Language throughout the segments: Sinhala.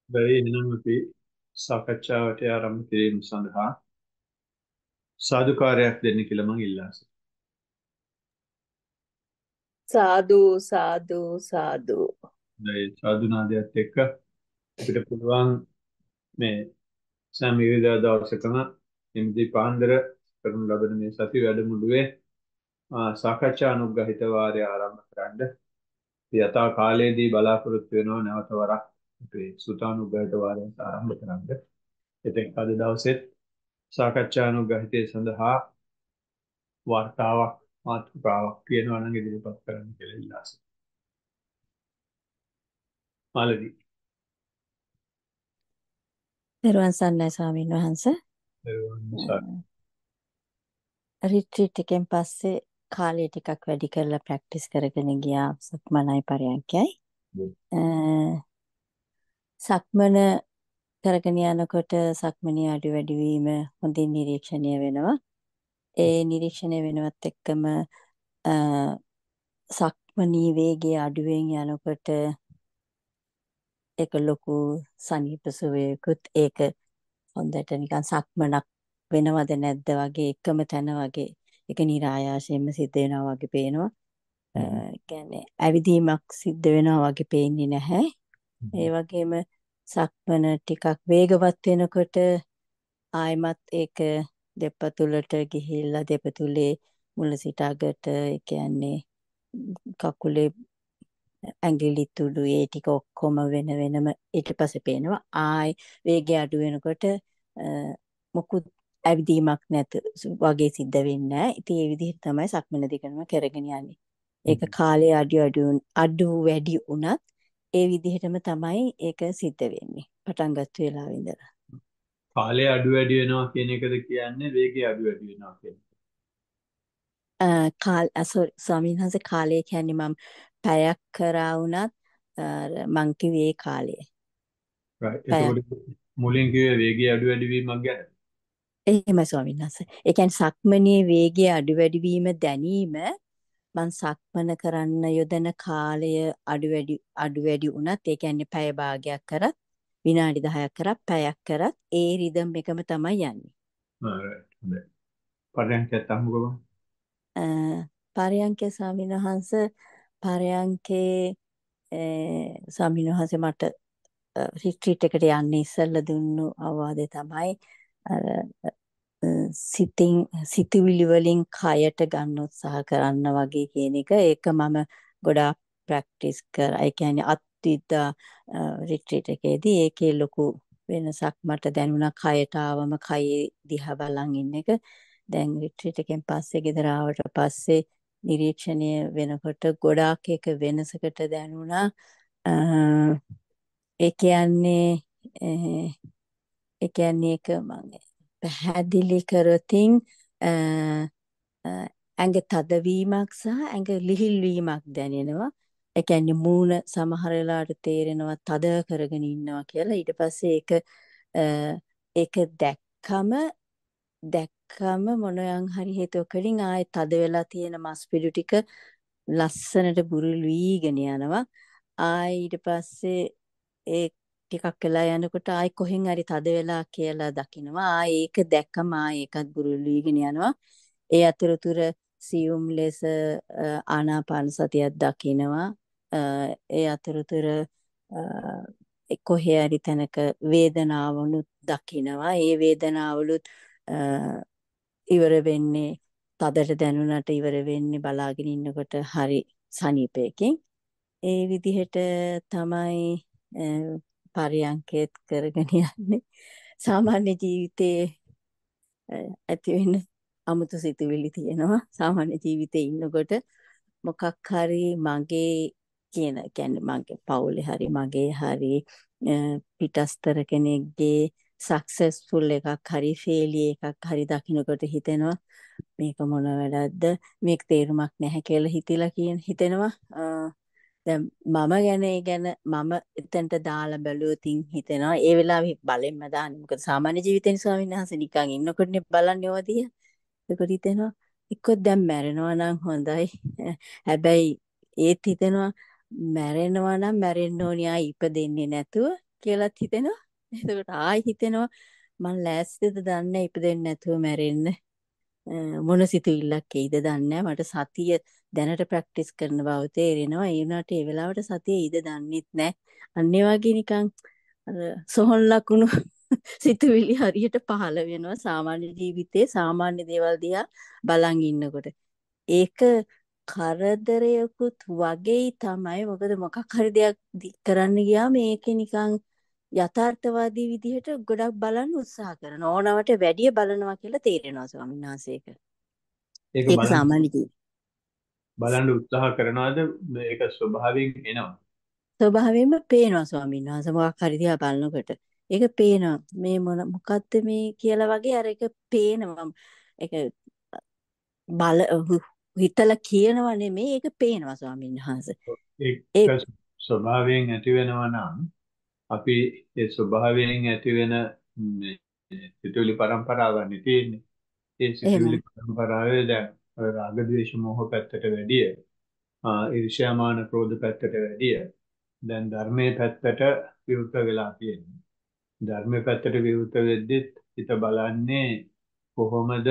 බැරි එනම් අපි සාකච්ඡාවට ආරම්භ කිරීම සඳහා සාදුකාරයක් දෙන්න කියලා මම ඉල්ලා සිටිනවා. සාදු සාදු සාදු. ඒ සාදුනාදයට එක්ක අපිට පුළුවන් මේ සෑම දවසකම එම්දී පාන්දර කරනු ලබන මේ සති වැඩමුළුවේ සාකච්ඡා අනුග්‍රහිත වාරය ආරම්භ කරන්න. යථා කාලයේදී බලාපොරොත්තු වෙනවා නැවත වරක් අපේ සුතානුග්‍රහිත වාරය ආරම්භ කරන්න. ඉතින් අද දවසෙත් සාකච්ඡා අනුග්‍රහිතය සඳහා වාර්තාවක් මාතෘකාවක් කියනවා නම් ඉදිරිපත් කරන්න කියලා ඉල්ලා සිටිනවා. මාළවී. දරුවන් සන්නයි ස්වාමීන් වහන්සේ. දරුවන් සර්. රිට්‍රීට් එකෙන් පස්සේ කාලය ටිකක් වැඩි කරලා ප්‍රැක්ටිස් කරගෙන ගියා සක්මනයි පරයන්කයි. සක්මන කරගෙන යනකොට සක්මනේ අඩු වැඩි වීම හොඳින් නිරීක්ෂණය වෙනවා. ඒ නිරීක්ෂණය වෙනවත් එක්කම සක්මනී වේගය අඩුවෙන් යනකොට ඒක ලොකු සනීප සුවයකුත් ඒක හොඳට නිකන් සක්මනක් වෙනවද නැද්ද වගේ එකම තැන වගේ ඒක નિરાයාසයෙන්ම සිද්ධ වෙනවා වගේ පේනවා. කියන්නේ ඇවිදීමක් සිද්ධ වෙනවා වගේ පේන්නේ නැහැ. ඒ වගේම සක්මන ටිකක් වේගවත් වෙනකොට ආයමත් ඒක දෙපතුලට ගිහිල්ලා දෙපතුලේ මුල සිට අගට ඒ කියන්නේ කකුලේ ඇඟිලි තුඩු ඒ ටික ඔක්කොම වෙන වෙනම ඊට පස්සේ පේනවා. ආයි වේගය අඩු වෙනකොට මොකුත් ඇවිදීමක් නැත වගේ සිද්ධ වෙන්නේ නැහැ. ඉතින් ඒ විදිහට තමයි සක්මන දිගටම කරගෙන යන්නේ. ඒක කාලේ අඩු වැඩි වුණත් ඒ විදිහටම තමයි ඒක සිද්ධ වෙන්නේ. පටන් ගත්ත වෙලාවෙ ඉඳලා. කාලය අඩු වැඩි වෙනවා කියන එකද කියන්නේ වේගය අඩු වැඩි වෙනවා කියන ස්වාමීන් වහන්සේ කාලය කියන්නේ මම පැයක් කරා වුණත් මං කිව්වේ ඒ කාලය. right. පැයක්. එතකොට මුලින් කිව්වේ වේගය අඩු වැඩි වීමක් ගැන. එහෙමයි ස්වාමීන් වහන්සේ. ඒ කියන්නේ සක්මනේ වේගය අඩු වැඩි වීම දැනීම මං සක්මන කරන්න යොදන කාලය අඩු වැඩි වුණත් ඒ කියන්නේ පැය භාගයක් කරත් විනාඩි 10ක් කරත් පැයක් කරත් ඒ රිදම් එකම තමයි යන්නේ. right. හොඳයි. පරයන්කයත් අහමුකම. පරයන්කේ ස්වාමීන් වහන්සේ පරයන්කේ ස්වාමීන් වහන්සේ මට රිට්‍රීට් එකට යන්න ඉස්සෙල්ලා දුන්නු අවවාදය තමයි අර සිතුවිලි වලින් කයට ගන්න උත්සාහ කරන්න වගේ කියන එක. ඒක මම ගොඩාක් ප්‍රැක්ටිස් කරා. ඒ කියන්නේ අත්විදා රිට්‍රීට් එකේදී ඒකේ ලොකු වෙනසක් මට දැනුණා. කයට ආවම කයේ දිහා බලන් ඉන්න එක. දැන් රිට්‍රීට් එකෙන් පස්සේ ගෙදර ආවට පස්සේ නිරීක්ෂණය වෙනකොට ගොඩාක් එක වෙනසකට දැනුණා. ඒ කියන්නේ ඒක මම පැහැදිලි කරොතින් ඇඟ තදවීමක් සහ ඇඟ ලිහිල් වීමක් දැනෙනවා. ඒ කියන්නේ මූණ සමහර වෙලාවට තේරෙනවා තද කරගෙන ඉන්නවා කියලා. ඊට පස්සේ ඒක දැක්කම මොනයන් හරි හේතුවකින් ආයෙ තද වෙලා තියෙන මස් පිඩු ටික ලස්සනට බුරුල් වීගෙන යනවා. ආයෙ ඊට පස්සේ ඒ ටිකක් වෙලා යනකොට ආයෙ කොහෙන් හරි තද වෙලා කියලා දකිනවා. ආයෙ ඒක දැක්කම ආයෙ ඒකත් බුරුල් වීගෙන යනවා. ඒ අතරතුර සියුම් ලෙස ආනාපාන සතියක් දකිනවා. ඒ අතරතුර කොහේ හරි තැනක වේදනාවනුත් දකිනවා. ඒ වේදනාවලුත් ඉවර වෙන්නේ තදට දැනුණට ඉවර වෙන්නේ බලාගෙන ඉන්නකොට හරි සනීපයකින්. ඒ විදිහට තමයි පරයන්කේත් කරගෙන යන්නේ. සාමාන්‍ය ජීවිතයේ ඇති වෙන අමුතු සිතුවිලි තියෙනවා. සාමාන්‍ය ජීවිතේ ඉන්නකොට මොකක් හරි මගේ කියන්නේ මගේ පවුලේ හරි මගේ හරි පිටස්තර කෙනෙක්ගේ සක්සස්ෆුල් එකක් හරි ෆේලිය එකක් හරි දකින්නකොට හිතෙනවා මේක මොන වැඩක්ද මේක තේරුමක් නැහැ කියලා හිතෙනවා. දැන් මම එතනට දාලා බැලුවොතින් හිතෙනවා ඒ වෙලාවේ බලෙන්ම දාන්නේ. මොකද සාමාන්‍ය ජීවිතේ ස්වාමීන් වහන්සේ නිකන් ඉන්නකොටනේ බලන්නේ ඕවදිය. ඒකට හිතෙනවා එක්ක දැන් මැරෙනවා නම් හොඳයි. හැබැයි ඒත් හිතෙනවා මැරෙනවා නම් මැරෙන්න ඕනි ආයි ඉපදෙන්නේ නැතුව. කියලාත් හිතෙනවා. එතකොට ආයි හිතෙනවා මං ලෑස්තිද දන්නේ ඉපදෙන්නේ නැතුව මැරෙන්න. මොන සිතුවිල්ලක් එයිද දන්නේ මට සතිය දැනට ප්‍රැක්ටිස් කරන බව තේරෙනවා. ඒ වුණාට ඒ වෙලාවට සතිය ඊද දන්නෙත් නැහැ. අන්නේ වගේ නිකන් අර සොහොන් ලකුණු සිතුවිලි හරියට පහළ වෙනවා සාමාන්‍ය ජීවිතේ සාමාන්‍ය දේවල් දිහා බලන් ඉන්නකොට. ඒක කරදරයකුත් වගේ තමයි. මොකද මොකක් හරි දෙයක් කරන්න ගියාම මේකේ නිකන් යථාර්ථවාදී විදිහට ගොඩක් බලන්න උත්සාහ කරන ඕනවට වැඩිය බලනවා කියලා තේරෙනවා ස්වාමීන් වහන්සේක. ඒක ඒක සාමාන්‍ය බලන්න උත්සාහ කරනවාද මේක ස්වභාවයෙන් එනවා. ස්වභාවයෙන්ම පේනවා ස්වාමීන් වහන්සේ මොකක් හරි දිහා බලනකොට. ඒක පේනවා. මේ මොකද්ද මේ කියලා වගේ අර ඒක පේනවා. ඒක බල හිතලා කියනවා නෙමෙයි ඒක පේනවා ස්වාමීන් වහන්සේ. ඒක ස්වභාවයෙන් ඇති වෙනවා නම් අපි ඒ ස්වභාවයෙන් ඇති වෙන සිතුවිලි පරම්පරාවන්නේ තියෙන්නේ. ඒ සිතුවිලි පරම්පරාවේ දැන් රාග ද්වේෂ මෝහ පැත්තට වැඩිය ඊර්ෂ්‍යාමාන ක්‍රෝධ පැත්තට වැඩිය දැන් ධර්මයේ පැත්තට විවෘත වෙලා තියෙනවා. ධර්මයේ පැත්තට විවෘත වෙද්දිත් හිත බලන්නේ කොහොමද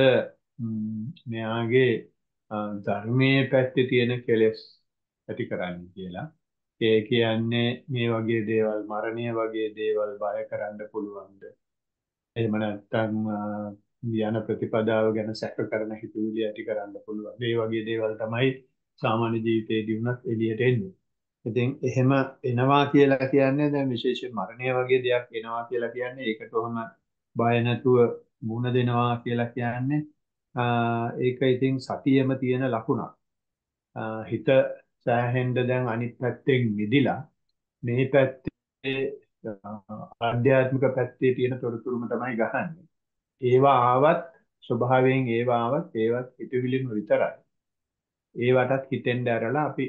මෙයාගේ ධර්මයේ පැත්තේ තියෙන කෙලෙස් ඇති කරන්නේ කියලා. ඒ කියන්නේ මේ වගේ දේවල් මරණය වගේ දේවල් බය කරන්න පුළුවන්ද? එහෙම නැත්නම් යන ප්‍රතිපදාව ගැන සැක කරන හිතුවිලි ඇති කරන්න පුළුවන්. මේ වගේ දේවල් තමයි සාමාන්‍ය ජීවිතේදී වුණත් එළියට එන්නේ. ඉතින් එහෙම එනවා කියලා කියන්නේ දැන් විශේෂයෙන් මරණය වගේ දෙයක් එනවා කියලා කියන්නේ ඒකට කොහොම බය නැතුව මුහුණ දෙනවා කියලා කියන්නේ ඒක ඉතින් සතියෙම තියෙන ලකුණක්. හිත සෑහෙන්න දැන් අනිත් පැත්තෙන් මිදිලා මේ පැත්තේ ආධ්‍යාත්මික පැත්තේ තියෙන තොරතුරුම තමයි ගහන්නේ. ඒවා ආවත් ස්වභාවයෙන් ඒවත් හිතවිලිම විතරයි. ඒවටත් හිතෙන්ද ඇරලා අපි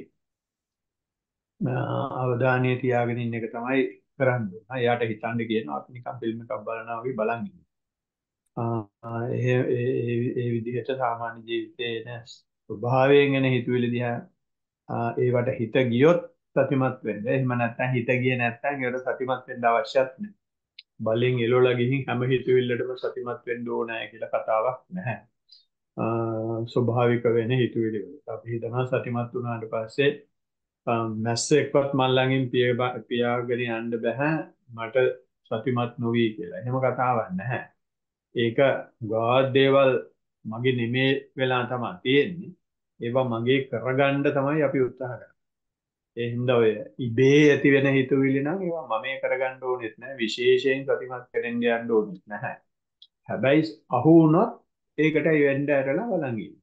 අවධානය තියාගෙන ඉන්න එක තමයි කරන්නේ. එයාට හිතන්න කියනවා අපි නිකන් ෆිල්ම් එකක් බලනවා වගේ බලන් ඉන්නවා. ඒ විදිහට සාමාන්‍ය ජීවිතයේ එන ස්වභාවයෙන් එන හිතවිලි දිහා ඒවට හිත ගියොත් සතිමත් වෙන්න. එහෙම නැත්නම් හිත ගියේ නැත්නම් ඒකට සතිමත් වෙන්න අවශ්‍යත් නැහැ. බලෙන් එළවලා ගිහින් හැම හිතවිල්ලටම සතිමත් වෙන්න ඕනෑ කියලා කතාවක් නැහැ. ස්වභාවික වෙන හිතවිලි වල. අපි හිතනවා සතිමත් වුණාට පස්සේ මැස්සෙක්වත් මල් ළඟින් පියාගෙන යන්න බෑ මට සතිමත් නොවි කියලා. එහෙම කතාවක් නැහැ. ඒක ගාඩ් දේවල් මගේ නෙමේ වෙලා තමයි තියෙන්නේ. ඒවා මගේ කරගන්න තමයි අපි උත්සාහ කරන්නේ. ඒ හින්දා ඔය ඉබේ ඇති වෙන හිතුවිලි නම් ඒවා මම කරගන්න ඕනෙත් නැහැ. විශේෂයෙන් සතිමත් කරෙන්න යන්න ඕනෙත් නැහැ. හැබැයි අහු වුණොත් ඒකට වෙන්න ඇරලා බලන් ඉන්න.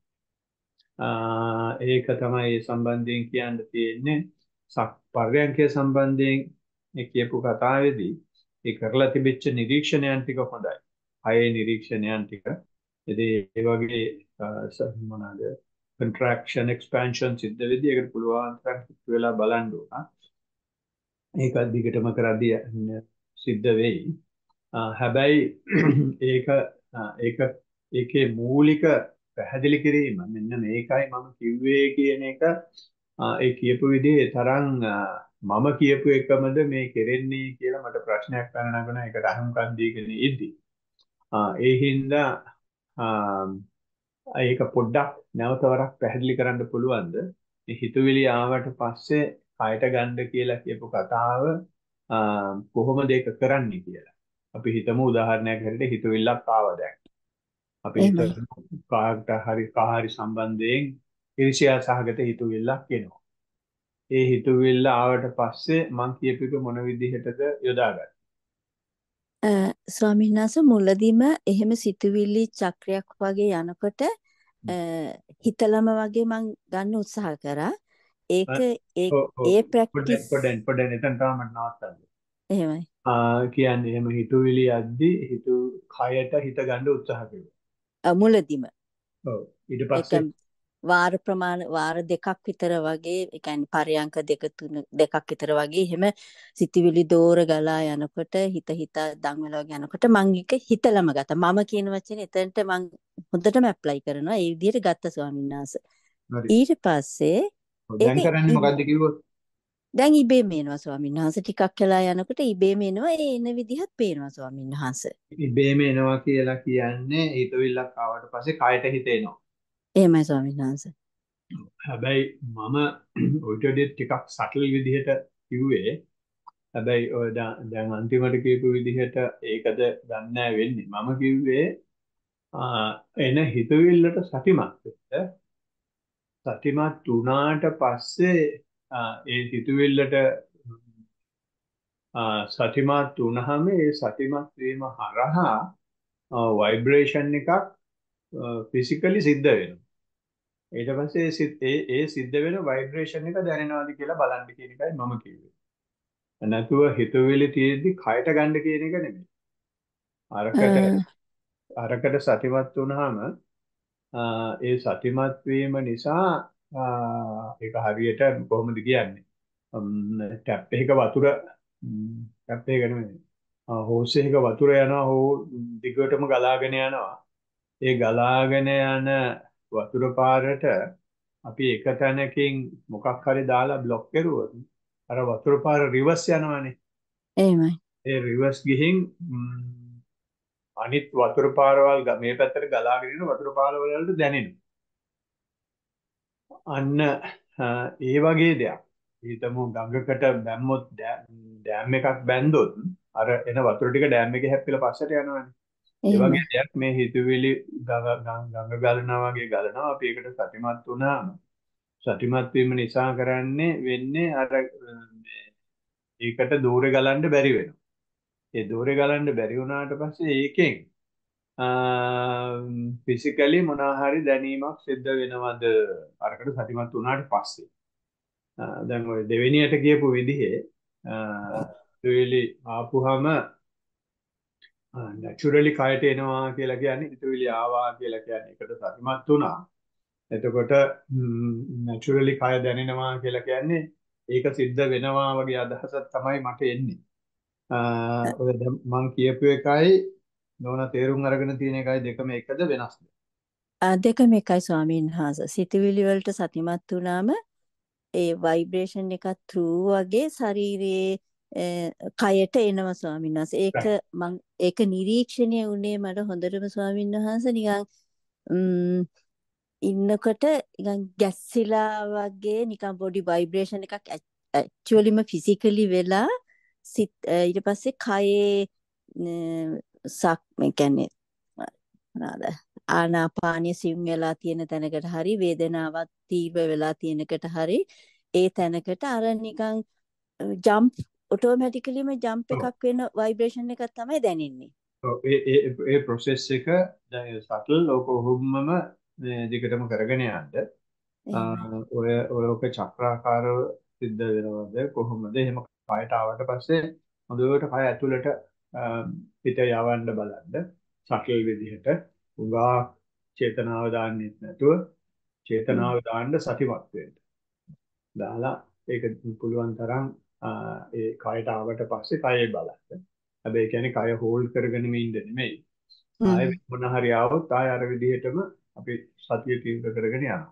ඒක තමයි සම්බන්ධයෙන් කියන්න තියෙන්නේ. පර්යංකය සම්බන්ධයෙන් මේ කියපු කතාවේදී ඒ කරලා තිබිච්ච නිරීක්ෂණයන් ටික හොඳයි. හයේ නිරීක්ෂණයන් ටික. ඉතින් ඒ වගේ මොනවාද contraction expansion සිද්ධ වෙද්දී ඒකට පුළුවන් තරම් වෙලා බලන්න ඕන. ඒක දිගටම කරද්දී සිද්ධ වෙයි. හැබැයි ඒකේ මූලික පැහැදිලි කිරීම මෙන්න මේකයි මම කිව්වේ කියන එක ඒ කියපු විදිහේ තරම් මම කියපු එකමද මේ කෙරෙන්නේ කියලා මට ප්‍රශ්නයක් ගන්න නගන ඒකට අහුම්කම් දීගෙන ඉද්දි ඒ හින්දා ඒක පොඩ්ඩක් නැවතවරක් පැහැදිලි කරන්න පුළුවන්ද මේ හිතුවිලි ආවට පස්සේ කයට ගන්න කියලා කියපු කතාව කොහොමද ඒක කරන්නේ කියලා. අපි හිතමු උදාහරණයක් හැටියට හිතවිල්ලක් ආවා දැන්. අපි කාට හරි සම්බන්ධයෙන් ඊර්ෂ්‍යා සහගත හිතවිල්ලක් එනවා. ඒ හිතවිල්ල ආවට පස්සේ මං කියපු එක මොන විදිහටද යොදාගන්නේ? ස්වාමීන් වහන්සේ මුලදීම එහෙම සිතුවිලි චක්‍රයක් වගේ යනකොට හිතලම වගේ මං ගන්න උත්සාහ කරා. ඒක ඒ ප්‍රැක්ටිස් පොඩෙන් එතන තමයි නවත්තන්න. එහෙමයි. කියන්නේ එහෙම හිතුවිලි යද්දි කයට හිත ගන්න උත්සාහ කළා. මුලදීම. ඔව්. ඊට පස්සේ වාර දෙකක් විතර වගේ ඒ කියන්නේ පරයන්ක දෙකක් විතර වගේ එහෙම සිතිවිලි දෝර ගලා යනකොට හිත දඟලව යනකොට මං එක හිතලම ගත්තා. මම කියන වචනේ එතනට මං හොඳටම ඇප්ලයි කරනවා. ඒ විදිහට ගත්ත ස්වාමීන් වහන්සේ. ඊට පස්සේ දැන් කරන්නේ මොකද්ද කිව්වොත්? දැන් ඉබේම එනවා ස්වාමීන් වහන්සේ. ටිකක් වෙලා යනකොට ඉබේම එනවා. ඒ එන විදිහත් පේනවා ස්වාමීන් වහන්සේ. ඉබේම එනවා කියලා කියන්නේ හිතවිල්ලක් ආවට පස්සේ කයට හිතෙනවා. එහෙමයි ස්වාමීන් වහන්සේ. හැබැයි මම ඔයිට වඩා ටිකක් සටල් විදිහට කිව්වේ. හැබැයි ඔය දැන් අන්තිමට කියපු විදිහට ඒකද දන්නේ නැහැ වෙන්නේ. මම කිව්වේ එන හිතවිල්ලට සතිමත් වෙන්න. සතිමත් වුණාට පස්සේ ඒ හිතවිල්ලට සතිමත් වුණාම ඒ සතිමත් වීම හරහා වයිබ්‍රේෂන් එකක් ෆිසිකලි සිද්ධ වෙනවා. ඊට පස්සේ ඒ සිද්ධ වෙන වයිබ්‍රේෂන් එක දැනෙනවද කියලා බලන්න කියන එකයි මම කිව්වේ. නැතුව හිතවිලි තියෙද්දි කයට ගන්න කියන එක නෙමෙයි. අරකට සතිමත් වුණාම ඒ සතිමත් වීම නිසා ඒක හරියට කොහොමද කියන්නේ? ටැප් එකක වතුර ටැප් එක නෙමෙයි. හෝස් එකක වතුර යනවා හෝ දිගටම ගලාගෙන යනවා. ඒ ගලාගෙන යන වතුර පාරට අපි එක තැනකින් මොකක් හරි දාලා બ્લોක් කරුවොත් අර වතුර පාර රිවර්ස් යනවානේ. එහෙමයි. ඒ රිවර්ස් ගිහින් අනිත් වතුර පාරවල් මේ පැත්තට ගලාගෙන යන වතුර පාරවල් වලට දැනෙනවා. අන්න ඒ වගේ දෙයක්. හිතමු ගඟකට බැම්මොත් ඩෑම් එකක් බැන්දොත් අර එන වතුර ටික ඩෑම් එකේ හැප්පිලා පස්සට යනවානේ. ඒ එහෙමයි. වගේ දෙයක් මේ හිතුවිලි ගඟ ගලනවා වගේ ගලනවා. අපි ඒකට සතිමත් වුණාම සතිමත් වීම නිසා කරන්නේ වෙන්නේ අර ඒකට දూరే ගලන්න බැරි වෙනවා. ඒ දూరే ගලන්න බැරි වුණාට පස්සේ ඒකෙන් ෆිසිකලි මොනවා හරි දැනීමක් සිද්ධ වෙනවද අරකට සතිමත් වුණාට පස්සේ. දැන් ඔය දෙවෙනියට කියපු විදිහේ හිතවිලි ආපුහම නැචරලි කයට එනවා කියලා කියන්නේ හිතවිලි ආවා කියලා කියන්නේ ඒකට සතිමත් වුණා. එතකොට නැචරලි කය දැනෙනවා කියලා කියන්නේ ඒක සිද්ධ වෙනවා වගේ අදහසක් තමයි මට එන්නේ. ඔය මම කියපු එකයි නෝනා තේරුම් අරගෙන තියෙන එකයි දෙකම එකද වෙනස්ද? දෙකම එකයි ස්වාමීන් වහන්සේ. සිතවිලි වලට සතිමත් වුණාම ඒ වයිබ්‍රේෂන් එකක් through වගේ ශරීරයේ කයට එනවා ස්වාමීන් වහන්සේ. ඒක නිරීක්ෂණය වුණේ මට හොඳටම ස්වාමීන් වහන්සේ නිකන් ඉන්නකොට නිකන් ගැස්සිලා වගේ නිකන් බොඩි වයිබ්‍රේෂන් එකක් ඇක්චුවලිම ෆිසිකලි වෙලා ඊට පස්සේ කයේ කියන්නේ මොනවාද ආනාපානිය සිම් වෙලා තියෙන තැනකට හරි වේදනාවක් තීව්‍ර වෙලා තියෙනකට හරි ඒ තැනකට අර නිකන් ජම්ප් ඔටෝමැටිකලිම ජම්ප් එකක් වෙන වයිබ්‍රේෂන් එකක් තමයි දැනෙන්නේ. ඒ process එක දැන් සටල් ඔහොමම දිගටම කරගෙන යන්න. ඔයක චක්‍රාකාරව සිද්ධ වෙනවද කොහොමද? එහෙම කයට ආවට පස්සේ හොඳට කය ඇතුළට පිට යවන්න බලන්න. සටල් විදිහට උගා චේතනාව දාන්නෙත් නැතුව චේතනාව දාන්න සතිමත් වෙන්න. දාලා ඒක පුළුවන් තරම් ඒ කයට ආවට පස්සේ කයේ බලන්න. හැබැයි කියන්නේ කය හෝල්ඩ් කරගෙන ඉන්න නෙමෙයි. ආයෙ මොන හරි ආවොත් ආයෙ අර විදිහටම අපි සතිය තීව්‍ර කරගෙන යනවා.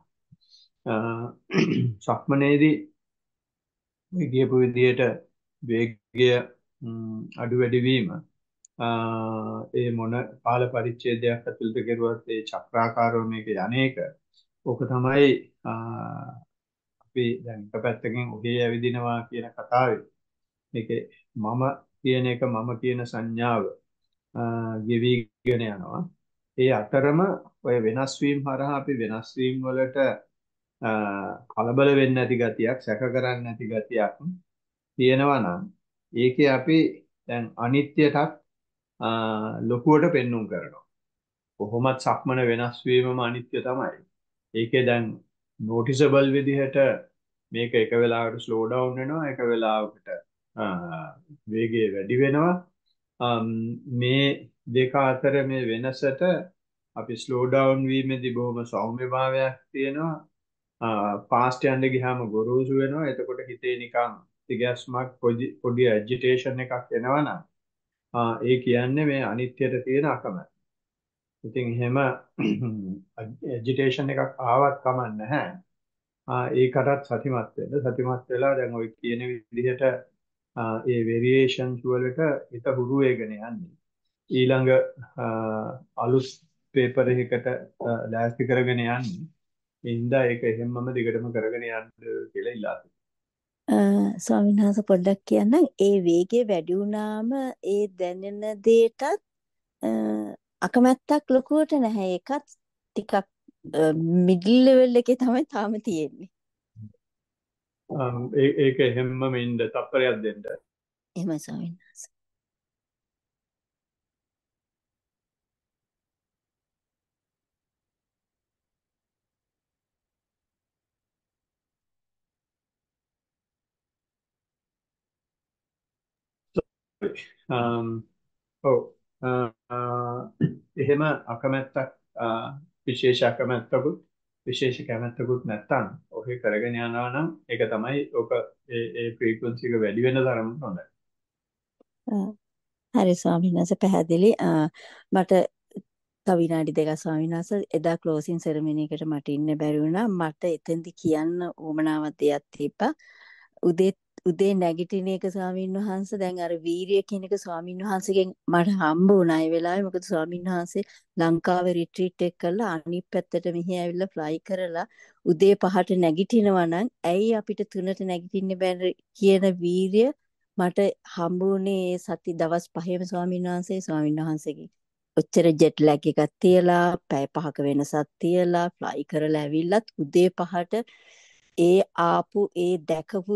සක්මනේදී මේ කියපු විදිහට වේගය අඩු වැඩි වීම ඒ මොන කාල පරිච්ඡේදයක් ඇතුළත කෙරුවත් ඒ චක්‍රාකාරව මේක යන්නේක ඕක තමයි අපි දැන් එක පැත්තකින් ඔහේ ඇවිදිනවා කියන කතාවේ මේකේ මම කියන එක මම කියන සංඥාව ගෙවිගෙන යනවා. ඒ අතරම ඔය වෙනස් වීම හරහා අපි වෙනස් වීම වලට කලබල වෙන්නේ නැති ගතියක්, සැක කරන්නේ නැති ගතියක් තියෙනවා නම් ඒකේ අපි දැන් අනිත්‍යයටත් ලොකුවට පෙන්눔 කරනවා. කොහොමත් සක්මන වෙනස් වීමම අනිත්‍ය තමයි. ඒකේ දැන් noticeable විදිහට මේක එක වෙලාවකට slow down වෙනවා, එක වෙලාවකට වේගය වැඩි වෙනවා. මේ දෙක අතර මේ වෙනසට අපි slow down වීමේදී බොහොම සෞම්‍යභාවයක් තියෙනවා. fast යන්න ගියාම ගොරෝසු වෙනවා. එතකොට හිතේ නිකන් තිගැස්මක් පොඩි agitation එකක් එනවනම් ඒ කියන්නේ මේ අනිත්‍යයට තියෙන අකමැත්ත. ඉතින් එහෙම agitation එකක් ආවත් කමක් නැහැ. ඒකටත් සතිමත් සතිමත් වෙලා දැන් ඔය කියන විදිහට ඒ වෙරියේෂන්ස් වලට හිත හුරු වෙගෙන යන්නේ. ඊළඟ අලුත් පේපර් එකකට ලෑස්ති කරගෙන යන්නේ. ඉන්දා ඒක එහෙම්මම දිගටම කරගෙන යන්න කියලා ඉල්ලා ස්වාමීන් වහන්සේ පොඩ්ඩක් කියන්නම් ඒ වේගය වැඩි වුණාම ඒ දැනෙන දෙයටත් අකමැත්තක් ලොකුවට නැහැ. ඒකත් ටිකක් මිඩල් ලෙවල් එකේ තමයි තාම තියෙන්නේ. ඒක එහෙම්මම ඉන්න තප්පරයක් දෙන්න. එහෙමයි ස්වාමීන් වහන්සේ. ඔව් එහෙම අකමැත්තක් විශේෂ අකමැත්තකුත් විශේෂ කැමැත්තකුත් නැත්තම් ඔකේ කරගෙන යනවා නම් ඒක තමයි ඔක ඒ ෆ්‍රීකවන්සි එක වැඩි වෙන තරමට හොඳයි. හරි ස්වාමීන් වහන්සේ පැහැදිලි. මට තව විනාඩි දෙකක් ස්වාමීන් වහන්සේ එදා ක්ලෝසින් සෙරමනි එකට මට ඉන්න බැරි වුණා. මට එතෙන්දි කියන්න උවමනාවක් දෙයක් තිබ්බා. උදේ නැගිටින එක ස්වාමීන් වහන්සේ දැන් අර වීරිය කියන එක ස්වාමීන් වහන්සේගෙන් මට හම්බ වුණා ඒ වෙලාවේ. මොකද ස්වාමීන් වහන්සේ ලංකාවේ රිට්‍රීට් එක කරලා අනිත් පැත්තට මෙහි ඇවිල්ලා ෆ්ලයි කරලා උදේ 5ට නැගිටිනවා නම් ඇයි අපිට 3ට නැගිටින්න බැරි කියන වීරිය මට හම්බ වුණේ සති දවස් 5ේම ස්වාමීන් වහන්සේගේ ඔච්චර ජෙට් ලැග් එකක් තියලා පැය 5ක වෙනසක් තියලා ෆ්ලයි කරලා ඇවිල්ලත් උදේ 5ට ඒ ආපු ඒ දැකපු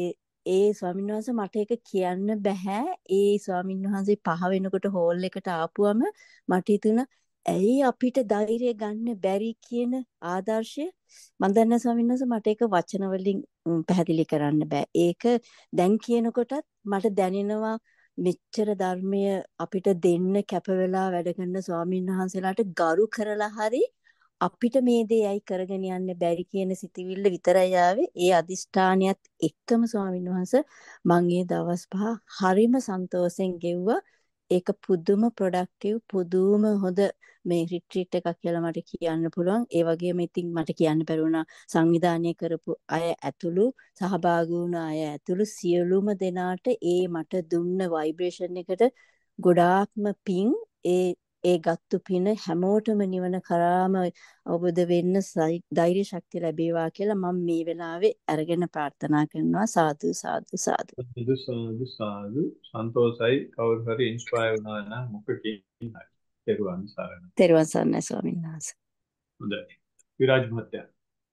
ඒ ස්වාමීන් වහන්සේ මට ඒක කියන්න බෑ. ඒ ස්වාමීන් වහන්සේ 5 වෙනකොට හෝල් එකට ආපුවම මට හිතුණා ඇයි අපිට ධෛර්යය ගන්න බැරි කියන ආදර්ශය මම දන්න ස්වාමීන් වහන්සේ මට ඒක වචන වලින් පැහැදිලි කරන්න බෑ. ඒක දැන් කියනකොටත් මට දැනෙනවා මෙච්චර ධර්මය අපිට දෙන්න කැප වෙලා වැඩ කරන ස්වාමීන් වහන්සේලාට ගරු කරලා හරි අපිට මේ දේ ඇයි කරගෙන යන්න බැරි කියන සිතිවිල්ල විතරයි ආවේ. ඒ අදිෂ්ඨානියත් එක්කම ස්වාමීන් වහන්සේ මම ඒ දවස් 5 හරිම සන්තෝෂෙන් ගෙව්වා. ඒක පුදුම ප්‍රොඩක්ටිව් පුදුම හොඳ මේ රිට්‍රීට් එකක් කියලා මට කියන්න පුළුවන්. ඒ වගේම ඉතින් මට කියන්න බැරුණා සංවිධානය කරපු අය ඇතුළු සහභාගී වුණ අය ඇතුළු සියලුම දෙනාට ඒ මට දුන්න ভাইබ්‍රේෂන් එකට ගොඩාක්ම පිං ඒ ගත්තු පින හැමෝටම නිවන කරාම අවබෝධ වෙන්න ධෛර්ය ශක්තිය ලැබේවා කියලා මම මේ වෙලාවේ අරගෙන ප්‍රාර්ථනා කරනවා. සාදු සාදු සාදු. සාදු සන්තෝෂයි කවුරු හරි ඉන්ස්පයර් වුණා නම් මොකකින් හරි. තෙරුවන් සරණයි. තෙරුවන් සරණයි ස්වාමීන් වහන්සේ. හොඳයි. විරාජ් මහත්තයා.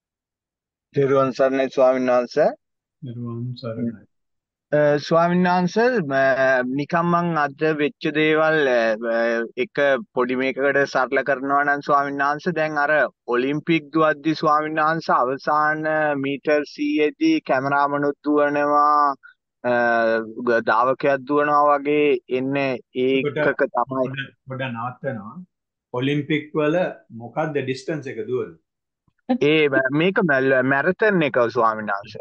තෙරුවන් සරණයි ස්වාමීන් වහන්සේ. තෙරුවන් සරණයි. ස්වාමීන් වහන්සේ නිකම් මං අද වෙච්ච දේවල් එක පොඩි මේකකට සරල කරනවා නම් ස්වාමීන් වහන්සේ දැන් අර ඔලිම්පික් දුවද්දි ස්වාමීන් වහන්සේ අවසාන මීටර් 100දී කැමරාමනුත් දුවනවා ධාවකයක් දුවනවා වගේ එන්නේ ඒකක තමයි පොඩ නවත්තනවා. ඔලිම්පික් වල මොකක්ද ඩිස්ටන්ස් එක දුවන්නේ? මේක මැරතන් එක ස්වාමීන් වහන්සේ.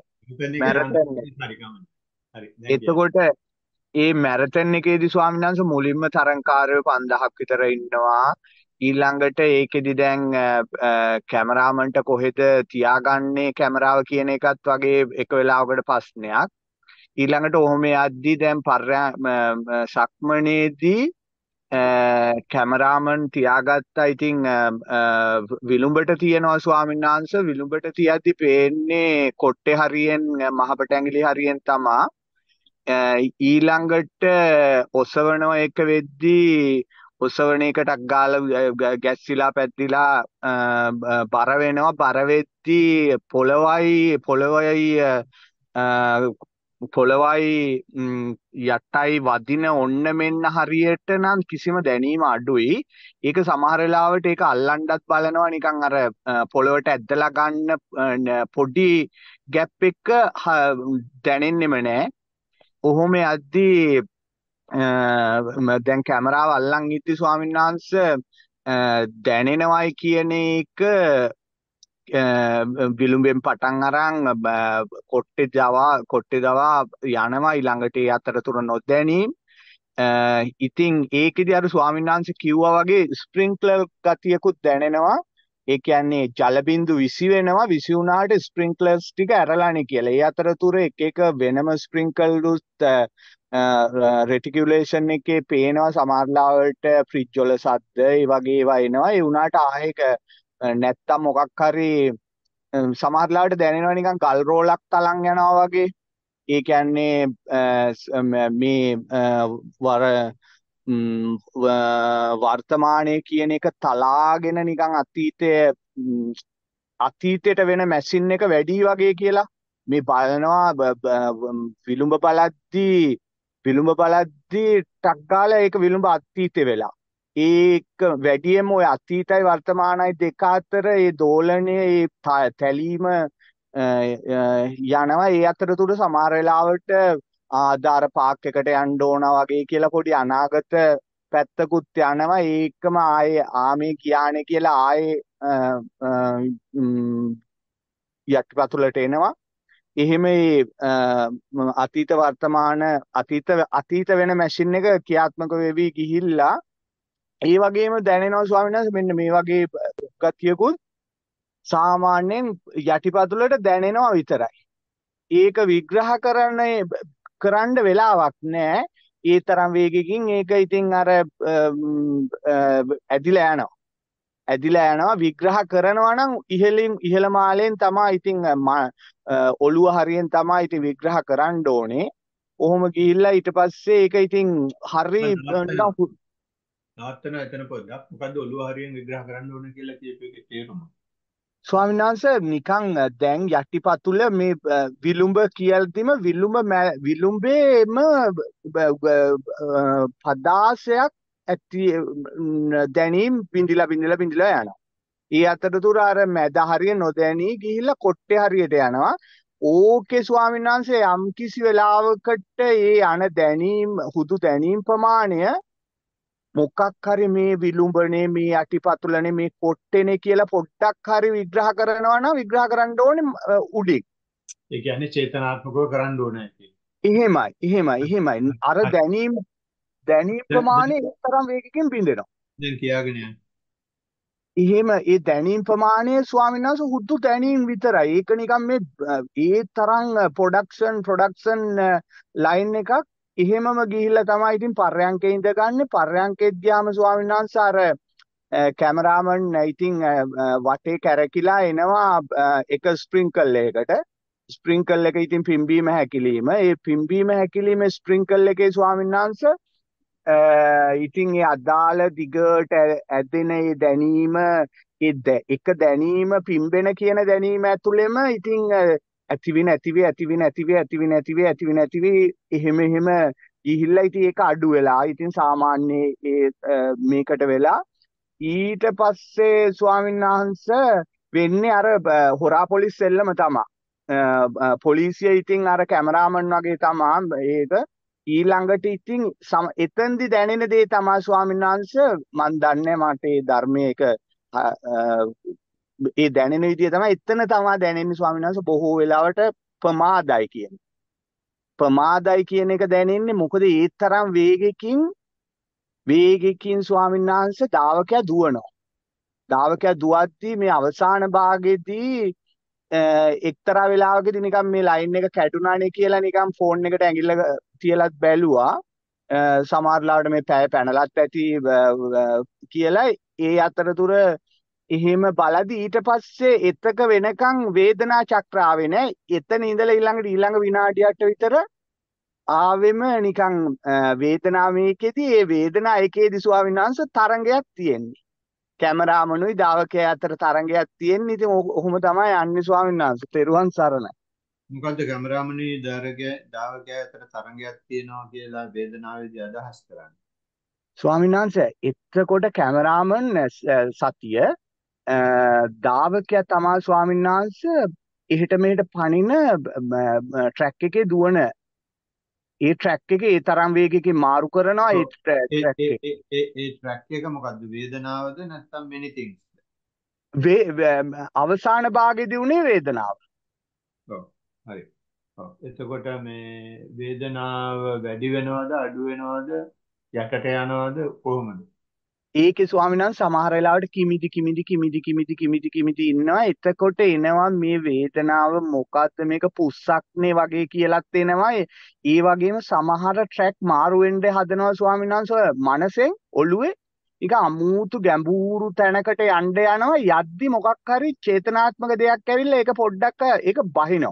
මැරතන් එතකොට ඒ මැරතන් එකේදී ස්වාමීන් වහන්සේ මුලින්ම තරංකාරයෝ 5000ක් විතර ඉන්නවා. ඊළඟට ඒකෙදි දැන් කැමරාමන්ට කොහෙද තියාගන්නේ කැමරාව කියන එකත් වගේ එක වෙලාවකට ප්‍රශ්නයක්. ඊළඟට ඔහොම යද්දි දැන් සක්මනේදී කැමරාමන් තියාගත්තා. ඉතින් විලුඹට තියනවා ස්වාමීන් වහන්සේ. විලුඹට තියද්දි පේන්නේ කොට්ටේ හරියෙන් මහපට ඇඟිලි හරියෙන් තමා. ඊළඟට ඔසවනවා එක වෙද්දී ඔසවන එකටක් ගාලා ගැස්සිලා පැද්දිලා බර වෙනවා. බර වෙද්දී පොළවයි යටයි වදින ඔන්න මෙන්න හරියට නම් කිසිම දැනීම අඩුයි. ඒක සමහර වෙලාවට ඒක අල්ලන්නත් බලනවා නිකන් අර පොළවට ඇද්දලා ගන්න පොඩි ગેප් එක දැනෙන්නෙම නෑ. ඔහොම යද්දී දැන් කැමරාව අල්ලන් ඉද්දි ස්වාමීන් වහන්සේ දැනෙනවයි කියන එක විලුඹෙන් පටන් අරන් කොට්ටේ දවා යනවා. ඊළඟට ඒ අතරතුර නොදැනීම්. ඉතින් ඒකෙදි අර ස්වාමීන් වහන්සේ කිව්වා වගේ ස්ප්‍රින්ක්ලර් ගතියකුත් දැනෙනවා. ඒ කියන්නේ ජල බිඳු 20 වෙනවා 20 වුණාට ස්ප්‍රින්ක්ලර්ස් ටික ඇරලානේ කියලා. ඒ අතරතුර එක එක වෙනම ස්ප්‍රින්කල්ඩුත් රෙටිකියුලේෂන් එකේ පේනවා සමහරවිට ෆ්‍රිජ් වල සද්ද ඒ වගේ ඒවා එනවා. ඒ වුණාට ආයෙක නැත්තම් මොකක් හරි සමහරවිට දැනෙනවා නිකන් ගල් රෝලක් තලන් යනවා වගේ. ඒ කියන්නේ මේ වර්තමානයේ කියන එක තලාගෙන නිකන් අතීතයට වෙන මැෂින් එක වැඩි වගේ කියලා මේ බලනවා විලුඹ බලද්දී ටක් ගාලා ඒක විලුඹ අතීතේ වෙලා ඒක වැඩියෙන්ම ඔය අතීතයි වර්තමානයි දෙක අතර ඒ දෝලනයේ ඒ තැලීම යනවා. ඒ අතරතුර සමහර වෙලාවට ආධාර පාක් එකට යන්න ඕන වගේ කියලා පොඩි අනාගත පැත්තකුත් යනවා. ඒකම ආයේ ආමේ කියානේ කියලා ආයේ යටිපතුලට එනවා. එහෙම අතීත වර්තමාන අතීත වෙන මැෂින් එක ක්‍රියාත්මක වෙවි ගිහිල්ලා ඒ වගේම දැනෙනවා ස්වාමීන් වහන්සේ මෙන්න මේ වගේ ගතියකුත් සාමාන්‍යයෙන් යටිපතුලට දැනෙනවා විතරයි. ඒක විග්‍රහ කරන්න වෙලාවක් නැහැ. ඒ තරම් වේගකින් ඒක ඉතින් අර ඇදිලා යනවා. විග්‍රහ කරනවා නම් ඉහළ මාලෙන් තමයි ඉතින් ඔළුව හරියෙන් තමයි ඉතින් විග්‍රහ කරන්න ඕනේ. ඔහොම ගිහිල්ලා ඊට පස්සේ ඒක ඉතින් හරි නවත්තන එතන පොඩ්ඩක් මොකද්ද ඔළුව හරියෙන් විග්‍රහ කරන්න ඕන කියලා කියපු එකේ තේරුම. ස්වාමීන් වහන්සේ නිකන් දැන් යටිපතුල මේ විලුඹ කියල්දිම විලුඹේම පදාසයක් ඇති දැනීම් බිඳිලා යනවා. ඒ අතරතුර අර මැද හරිය නොදැනී ගිහිල්ලා කොට්ටේ හරියට යනවා. ඕකේ ස්වාමීන් වහන්සේ යම් කිසි වෙලාවකට ඒ දැනීම් හුදු දැනීම් ප්‍රමාණය මොකක් හරි මේ විලුඹනේ මේ යටිපතුලනේ මේ කොට්ටේනේ කියලා පොඩ්ඩක් හරි විග්‍රහ කරනවා නම් විග්‍රහ කරන්න ඕනේ උඩින්. ඒ කියන්නේ චේතනාත්මකව කරන්න ඕනේ එහෙමයි. අර දැනීම් ප්‍රමාණය ඒ තරම් වේගකින් බිඳෙනවා. දැන් කියාගෙන යන්න. එහෙම ඒ දැනීම් ප්‍රමාණය ස්වාමීන් වහන්සේ හුදු දැනීම් විතරයි. ඒක නිකන් මේ ඒ තරම් ප්‍රොඩක්ෂන් ලයින් එකක් එහෙමම ගිහිල්ලා තමයි ඉතින් පර්යංකේ ඉඳගන්නේ. පර්යංකෙත් ගියාම ස්වාමීන් වහන්සේ අර කැමරාමන් ඉතින් වටේ කැරකිලා එනවා එක ස්ප්‍රින්කල් එකකට. ස්ප්‍රින්කල් එක ඉතින් පිම්බීම හැකිලිම. ඒ පිම්බීම හැකිලිම ස්ප්‍රින්කල් එකේ ස්වාමීන් වහන්සේ ඉතින් ඒ අදාළ දිගට ඇදෙන ඒ දැනීම එක දැනීම පිම්බෙන කියන දැනීම ඇතුළෙම ඉතින් ඇතිවි නැතිවි එහෙම ගිහිල්ලා ඉතින් ඒක අඩු වෙලා ඉතින් සාමාන්‍ය මේකට වෙලා ඊට පස්සේ ස්වාමීන් වහන්සේ වෙන්නේ අර හොරා පොලිස් සෙල්ලම තමයි. පොලිසිය ඉතින් අර කැමරාමන් වගේ තමයි ඒක ඊළඟට ඉතින් එතෙන්දි දැනෙන දේ තමයි ස්වාමීන් වහන්සේ මන් දන්නේ මට ඒ ධර්මයේ ඒ දැනෙන විදිය තමයි එතන තමයි දැනෙන්නේ ස්වාමීන් වහන්සේ බොහෝ වෙලාවට ප්‍රමාදයි කියන එක දැනෙන්නේ මොකද ඒ තරම් වේගකින් ස්වාමීන් වහන්සේ ධාවකයා දුවද්දී මේ අවසාන භාගයේදී එක්තරා වෙලාවකදී නිකන් මේ ලයින් එක කැඩුනානේ කියලා නිකන් ෆෝන් එකට ඇඟිල්ල තියලත් බැලුවා. සමහරවිට මේ පැය පැනලත් ඇති කියලා ඒ අතරතුර එහෙම බලද්දී ඊට පස්සේ එතක වෙනකන් වේදනා චක්‍ර ආවේ නෑ. එතන ඉඳලා ඊළඟ විනාඩියට විතර ආවෙම නිකන් වේදනාවේකෙදී ඒ වේදනා එකේදී ස්වාමීන් වහන්සේ තරංගයක් තියෙන්නේ. කැමරාමනුයි ධාවකයා අතර තරංගයක් තියෙන්නේ. ඉතින් ඔහොම තමයි යන්නේ ස්වාමීන් වහන්සේ. තෙරුවන් සරණයි. මොකද්ද කැමරාමනුයි ධාවකයා අතර තරංගයක් තියෙනවා කියලා වේදනාවේදී අදහස් කරන්නේ? ස්වාමීන් වහන්සේ එතකොට කැමරාමන් සතිය ධාවකයා තමයි ස්වාමීන් වහන්සේ එහෙට මෙහෙට පනින ට්‍රැක් එකේ දුවන ඒ ට්‍රැක් එකේ ඒ තරම් වේගයකින් මාරු කරනවා ඒ ට්‍රැක් එක මොකද්ද වේදනාවද නැත්නම් many things අවසාන භාගයේදී උනේ වේදනාව. ඔව් හරි. ඔව් එතකොට මේ වේදනාව වැඩි වෙනවද අඩු වෙනවද යටට යනවද කොහොමද? ඒකේ ස්වාමීන් වහන්සේ සමහර වෙලාවට කිමිදි ඉන්නවා. එතකොට එනවා මේ වේදනාව මොකද්ද මේක පුස්සක්නේ වගේ කියලාත් එනවා. ඒ වගේම සමහර ට්‍රැක් මාරු වෙන්න හදනවා ස්වාමීන් වහන්සේ මනසෙන් ඔළුවේ. ඒක අමුතු ගැඹුරු තැනකට යන්න යනවා. යද්දි මොකක් හරි චේතනාත්මක දෙයක් ඇවිල්ලා ඒක පොඩ්ඩක් ඒක බහිනවා.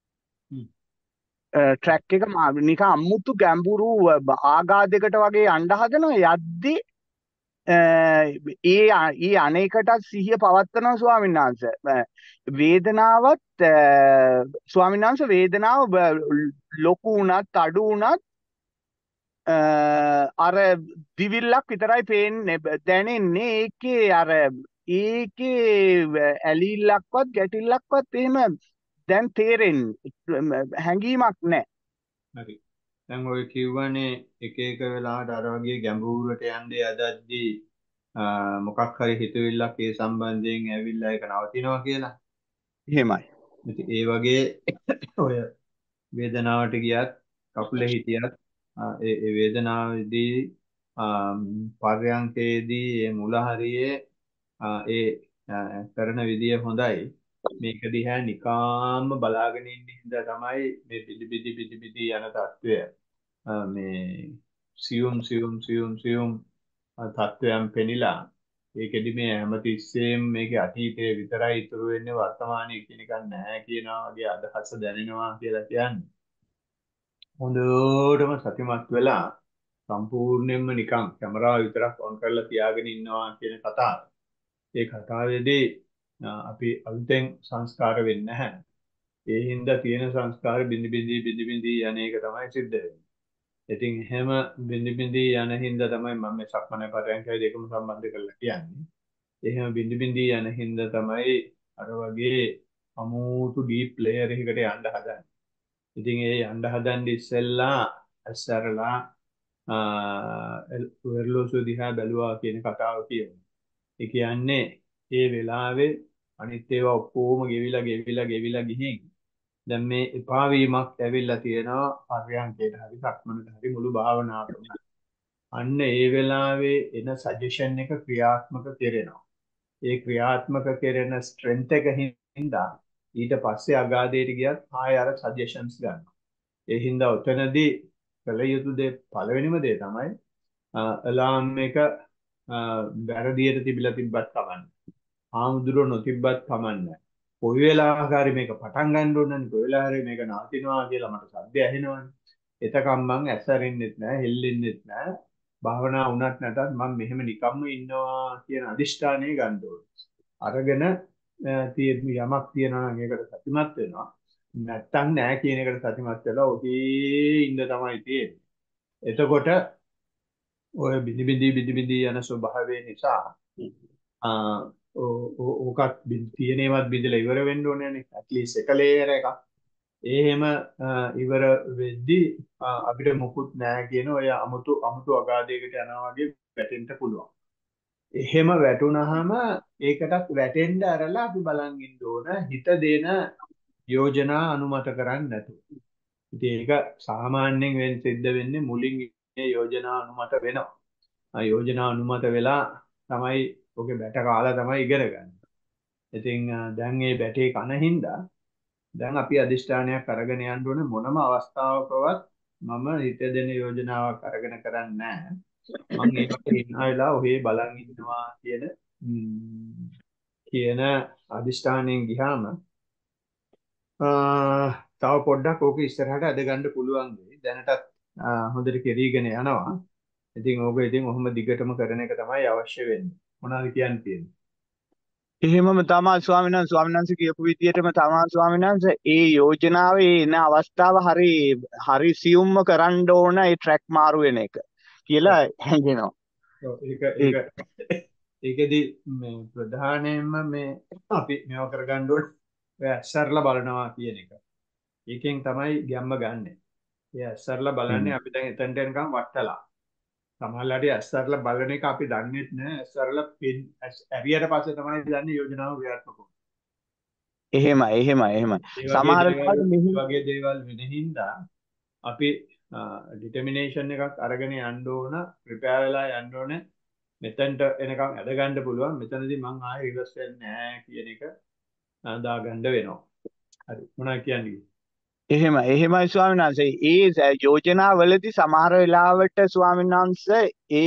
ට්‍රැක් එක නිකන් අමුතු ගැඹුරු ආගාධයකට වගේ යන්න හදනවා. යද්දි ඒ අනේකටත් සිහිය පවත්වනවා ස්වාමීන් වහන්සේ. වේදනාවත් ස්වාමීන් වහන්සේ වේදනාව ලොකු වුණත් අඩු වුණත් අර දිවිල්ලක් විතරයි පේන්නේ දැනෙන්නේ. ඒකේ ඇලිල්ලක්වත් ගැටිල්ලක්වත් එහෙම දැන් තේරෙන්නේ හැඟීමක් නැහැ. හරි. දැන් ඔය කිව්වනේ එක වෙලාවට අර වගේ ගැඹුරට යන්නේ යදද්දී මොකක් හරි හිතවිල්ලක් ඒ සම්බන්ධයෙන් ඇවිල්ලා ඒක නවතිනවා කියලා. එහෙමයි. ඉතින් ඒ වගේ ඔය වේදනාවට ගියත් කකුලේ හිටියත් ඒ වේදනාවේදී පර්යංකයේදී ඒ මුල හරියේ ඒ කරන විදිය හොඳයි. මේක දිහා නිකාම්ම බලාගෙන ඉන්න හින්දා තමයි මේ පිටි යන තත්වය මේ සියුම් තත්වයන් පෙනිලා ඒකෙදි මේ හැමතිස්සෙම මේකේ අතීතයේ විතරයි ඉතුරු වෙන්නේ වර්තමානයේ කියන එක නැහැ කියනවා වගේ අදහස දැනෙනවා කියලා කියන්නේ. හොඳටම සතිමත් වෙලා සම්පූර්ණයෙන්ම නිකන් කැමරාව විතරක් ඔන් කරලා තියාගෙන ඉන්නවා කියන කතාව. ඒ කතාවේදී අපි අලුතෙන් සංස්කාර වෙන්නේ නැහැ. ඒ හින්දා තියෙන සංස්කාර බිඳි බිඳි යන එක තමයි සිද්ධ වෙන්නේ. ඉතින් එහෙම බිඳි යන හින්දා තමයි මම මේ සක්මන පරයන්කයි දෙකම සම්බන්ධ කරලා කියන්නේ. එහෙම බිඳි යන හින්දා තමයි අර වගේ අමුතු ඩීප් ලේයර් එකකට යන්න හදන්නේ. ඉතින් ඒ යන්න හදන්නේ ඉස්සෙල්ලා ඇස්සරලා වෙරළොසු දිහා බැලුවා කියන කතාව කියනවා. ඒ කියන්නේ ඒ වෙලාවේ අනිත් ඒවා ඔක්කොම ගෙවිලා ගිහින් දැන් මේ එපා වීමක් ඇවිල්ලා තියෙනවා පර්යංකයට හරි සක්මනට හරි මුළු භාවනාවටම. අන්න ඒ වෙලාවේ එන සජෙෂන් එක ක්‍රියාත්මක කරනවා. ඒ ක්‍රියාත්මක කරන ස්ට්‍රෙන්ත් එක හින්දා ඊට පස්සේ අගාධයට ගියත් ආය අර සජෙෂන්ස් ගන්නවා. ඒ හින්දා උතනදී කළ යුතු දේ පළවෙනිම දේ තමයි අලාම් එක වැරදියට තිබිලා තිබ්බත් කමන්නේ. ආමුදුර නොතිබ්බත් කමන්නේ. කොයි වෙලාවකරි මේක පටන් ගන්න ඕනනේ කොයි වෙලාවකරි මේක නවතිනවා කියලා මට සද්ද ඇහෙනවනේ. එතකම් මං ඇසරින්නෙත් නැහැ හෙල්ලෙන්නෙත් නැහැ. භාවනා වුණත් නැතත් මම මෙහෙම නිකම්ම ඉන්නවා කියන අදිෂ්ඨානය ගන්න ඕනේ. අරගෙන යමක් තියනවා නම් ඒකට සතුටුමත් වෙනවා. නැත්තම් නැහැ කියන එකට සතුටුමත් වෙලා ඔහේ ඉන්න තමයි තියෙන්නේ. එතකොට ඔය බිනි යන ස්වභාවය නිසා ඕකත් තියෙනේවත් බිඳලා ඉවර වෙන්න ඕනේනේ. ඇට්ලීස්ට් එක ලේයර් එකක්. එහෙම ඉවර වෙද්දි අපිට මොකුත් නැහැ කියන ඔය අමුතු අගාධයකට යනවා වගේ වැටෙන්න පුළුවන්. එහෙම වැටුනහම ඒකටත් වැටෙන්න ඇරලා අපි බලන් ඉන්න ඕන හිත දෙන යෝජනා අනුමත කරන්නේ නැතුව. ඉතින් ඒක සාමාන්‍යයෙන් සිද්ධ වෙන්නේ මුලින් මේ යෝජනා අනුමත වෙනවා. යෝජනා අනුමත වෙලා තමයි ඔගේ බැට කාලා තමයි ඉගෙන ගන්න. ඉතින් දැන් මේ බැටේ කන හින්දා දැන් අපි අදිෂ්ඨානයක් අරගෙන යන්න ඕනේ මොනම අවස්ථාවකවත් මම හිත දෙන යෝජනාවක් අරගෙන කරන්නේ නැහැ. මම ඒකට ඉන්න වෙලාව ඔහේ බලන් ඉන්නවා කියන අදිෂ්ඨානයෙන් ගියාම තව පොඩ්ඩක් ඕක ඉස්සරහට අද ගන්න පුළුවන් වෙයි. දැනටත් හොඳට කෙරීගෙන යනවා. ඉතින් ඕක ඔහොම දිගටම කරන එක තමයි අවශ්‍ය වෙන්නේ. මොනවද කියන්න තියෙන්නේ? එහෙමම තමයි ස්වාමීන් වහන්සේ කියපු විදිහටම තමයි ස්වාමීන් වහන්සේ ඒ යෝජනාවේ එන අවස්ථාව හරි සියුම්ම කරන්න ඕන ඒ ට්‍රැක් මාරු වෙන එක කියලා හැඟෙනවා. ඒකෙදි මේ ප්‍රධානයෙන්ම මේ අපි මේව කරගන්න ඕනේ ඔය ඇස්සරලා බලනවා කියන එක. ඒකෙන් තමයි ගැම්ම ගන්නෙ. ඒ ඇස්සරලා බලන්නේ අපි දැන් එතනට එනකම් වටලා. සමහරවිට ඇස්සරලා බලන එක අපි දන්නේත් නෑ. ඇස්සරලා ඇරියට පස්සේ තමයි දන්නේ යෝජනාව ක්‍රියාත්මක වෙන්නේ. එහෙමයි. සමහර වගේ දේවල් වෙන හින්දා අපි ඩිටර්මිනේෂන් එකක් අරගෙන යන්න ඕන, ප්‍රිපෙයාර් වෙලා යන්න ඕන. මෙතෙන්ට එනකම් ඇද ගන්න පුළුවන්. මෙතනදී මං ආයෙ රිවර්ස් වෙන්නේ නැහැ කියන එක දාගන්න වෙනවා. හරි. මොනවා කියන්නේ? එහෙමයි ස්වාමීන් වහන්සේ. ඒ යෝජනාවලදී සමහර වෙලාවට ස්වාමීන් වහන්සේ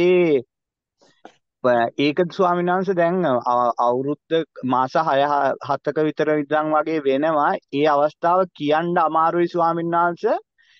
ඒකද ස්වාමීන් වහන්සේ දැන් අවුරුද්ද මාස 6-7ක විතර ඉඳන් වගේ වෙනවා. ඒ අවස්ථාව කියන්න අමාරුයි ස්වාමීන් වහන්සේ.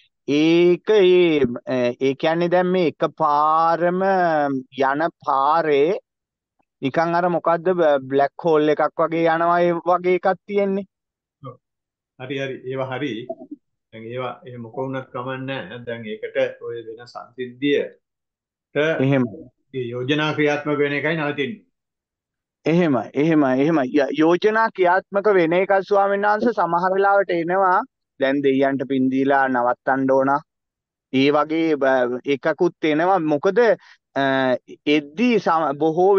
ඒ කියන්නේ දැන් මේ එකපාරම යන පාරේ නිකන් අර මොකද්ද බ්ලැක් හෝල් එකක් වගේ යනවා ඒ වගේ එකක් තියෙන්නේ. ඔව්. හරි ඒවා හරි. දැන් ඒවා එහෙම මොක වුණත් කමන්නේ නැහැ. දැන් ඒකට ඔය වෙන සංසිද්ධියට එහෙම ඒ යෝජනා ක්‍රියාත්මක වෙන එකයි නවතින්නේ. එහෙමයි. යෝජනා ක්‍රියාත්මක වෙන එක ස්වාමීන් වහන්සේ සමහර වෙලාවට එනවා. දැන් දෙයයන්ට පින් දීලා නවත්තන්න ඕන. ඒ වගේ එකකුත් එනවා. මොකද එද්දී බොහෝ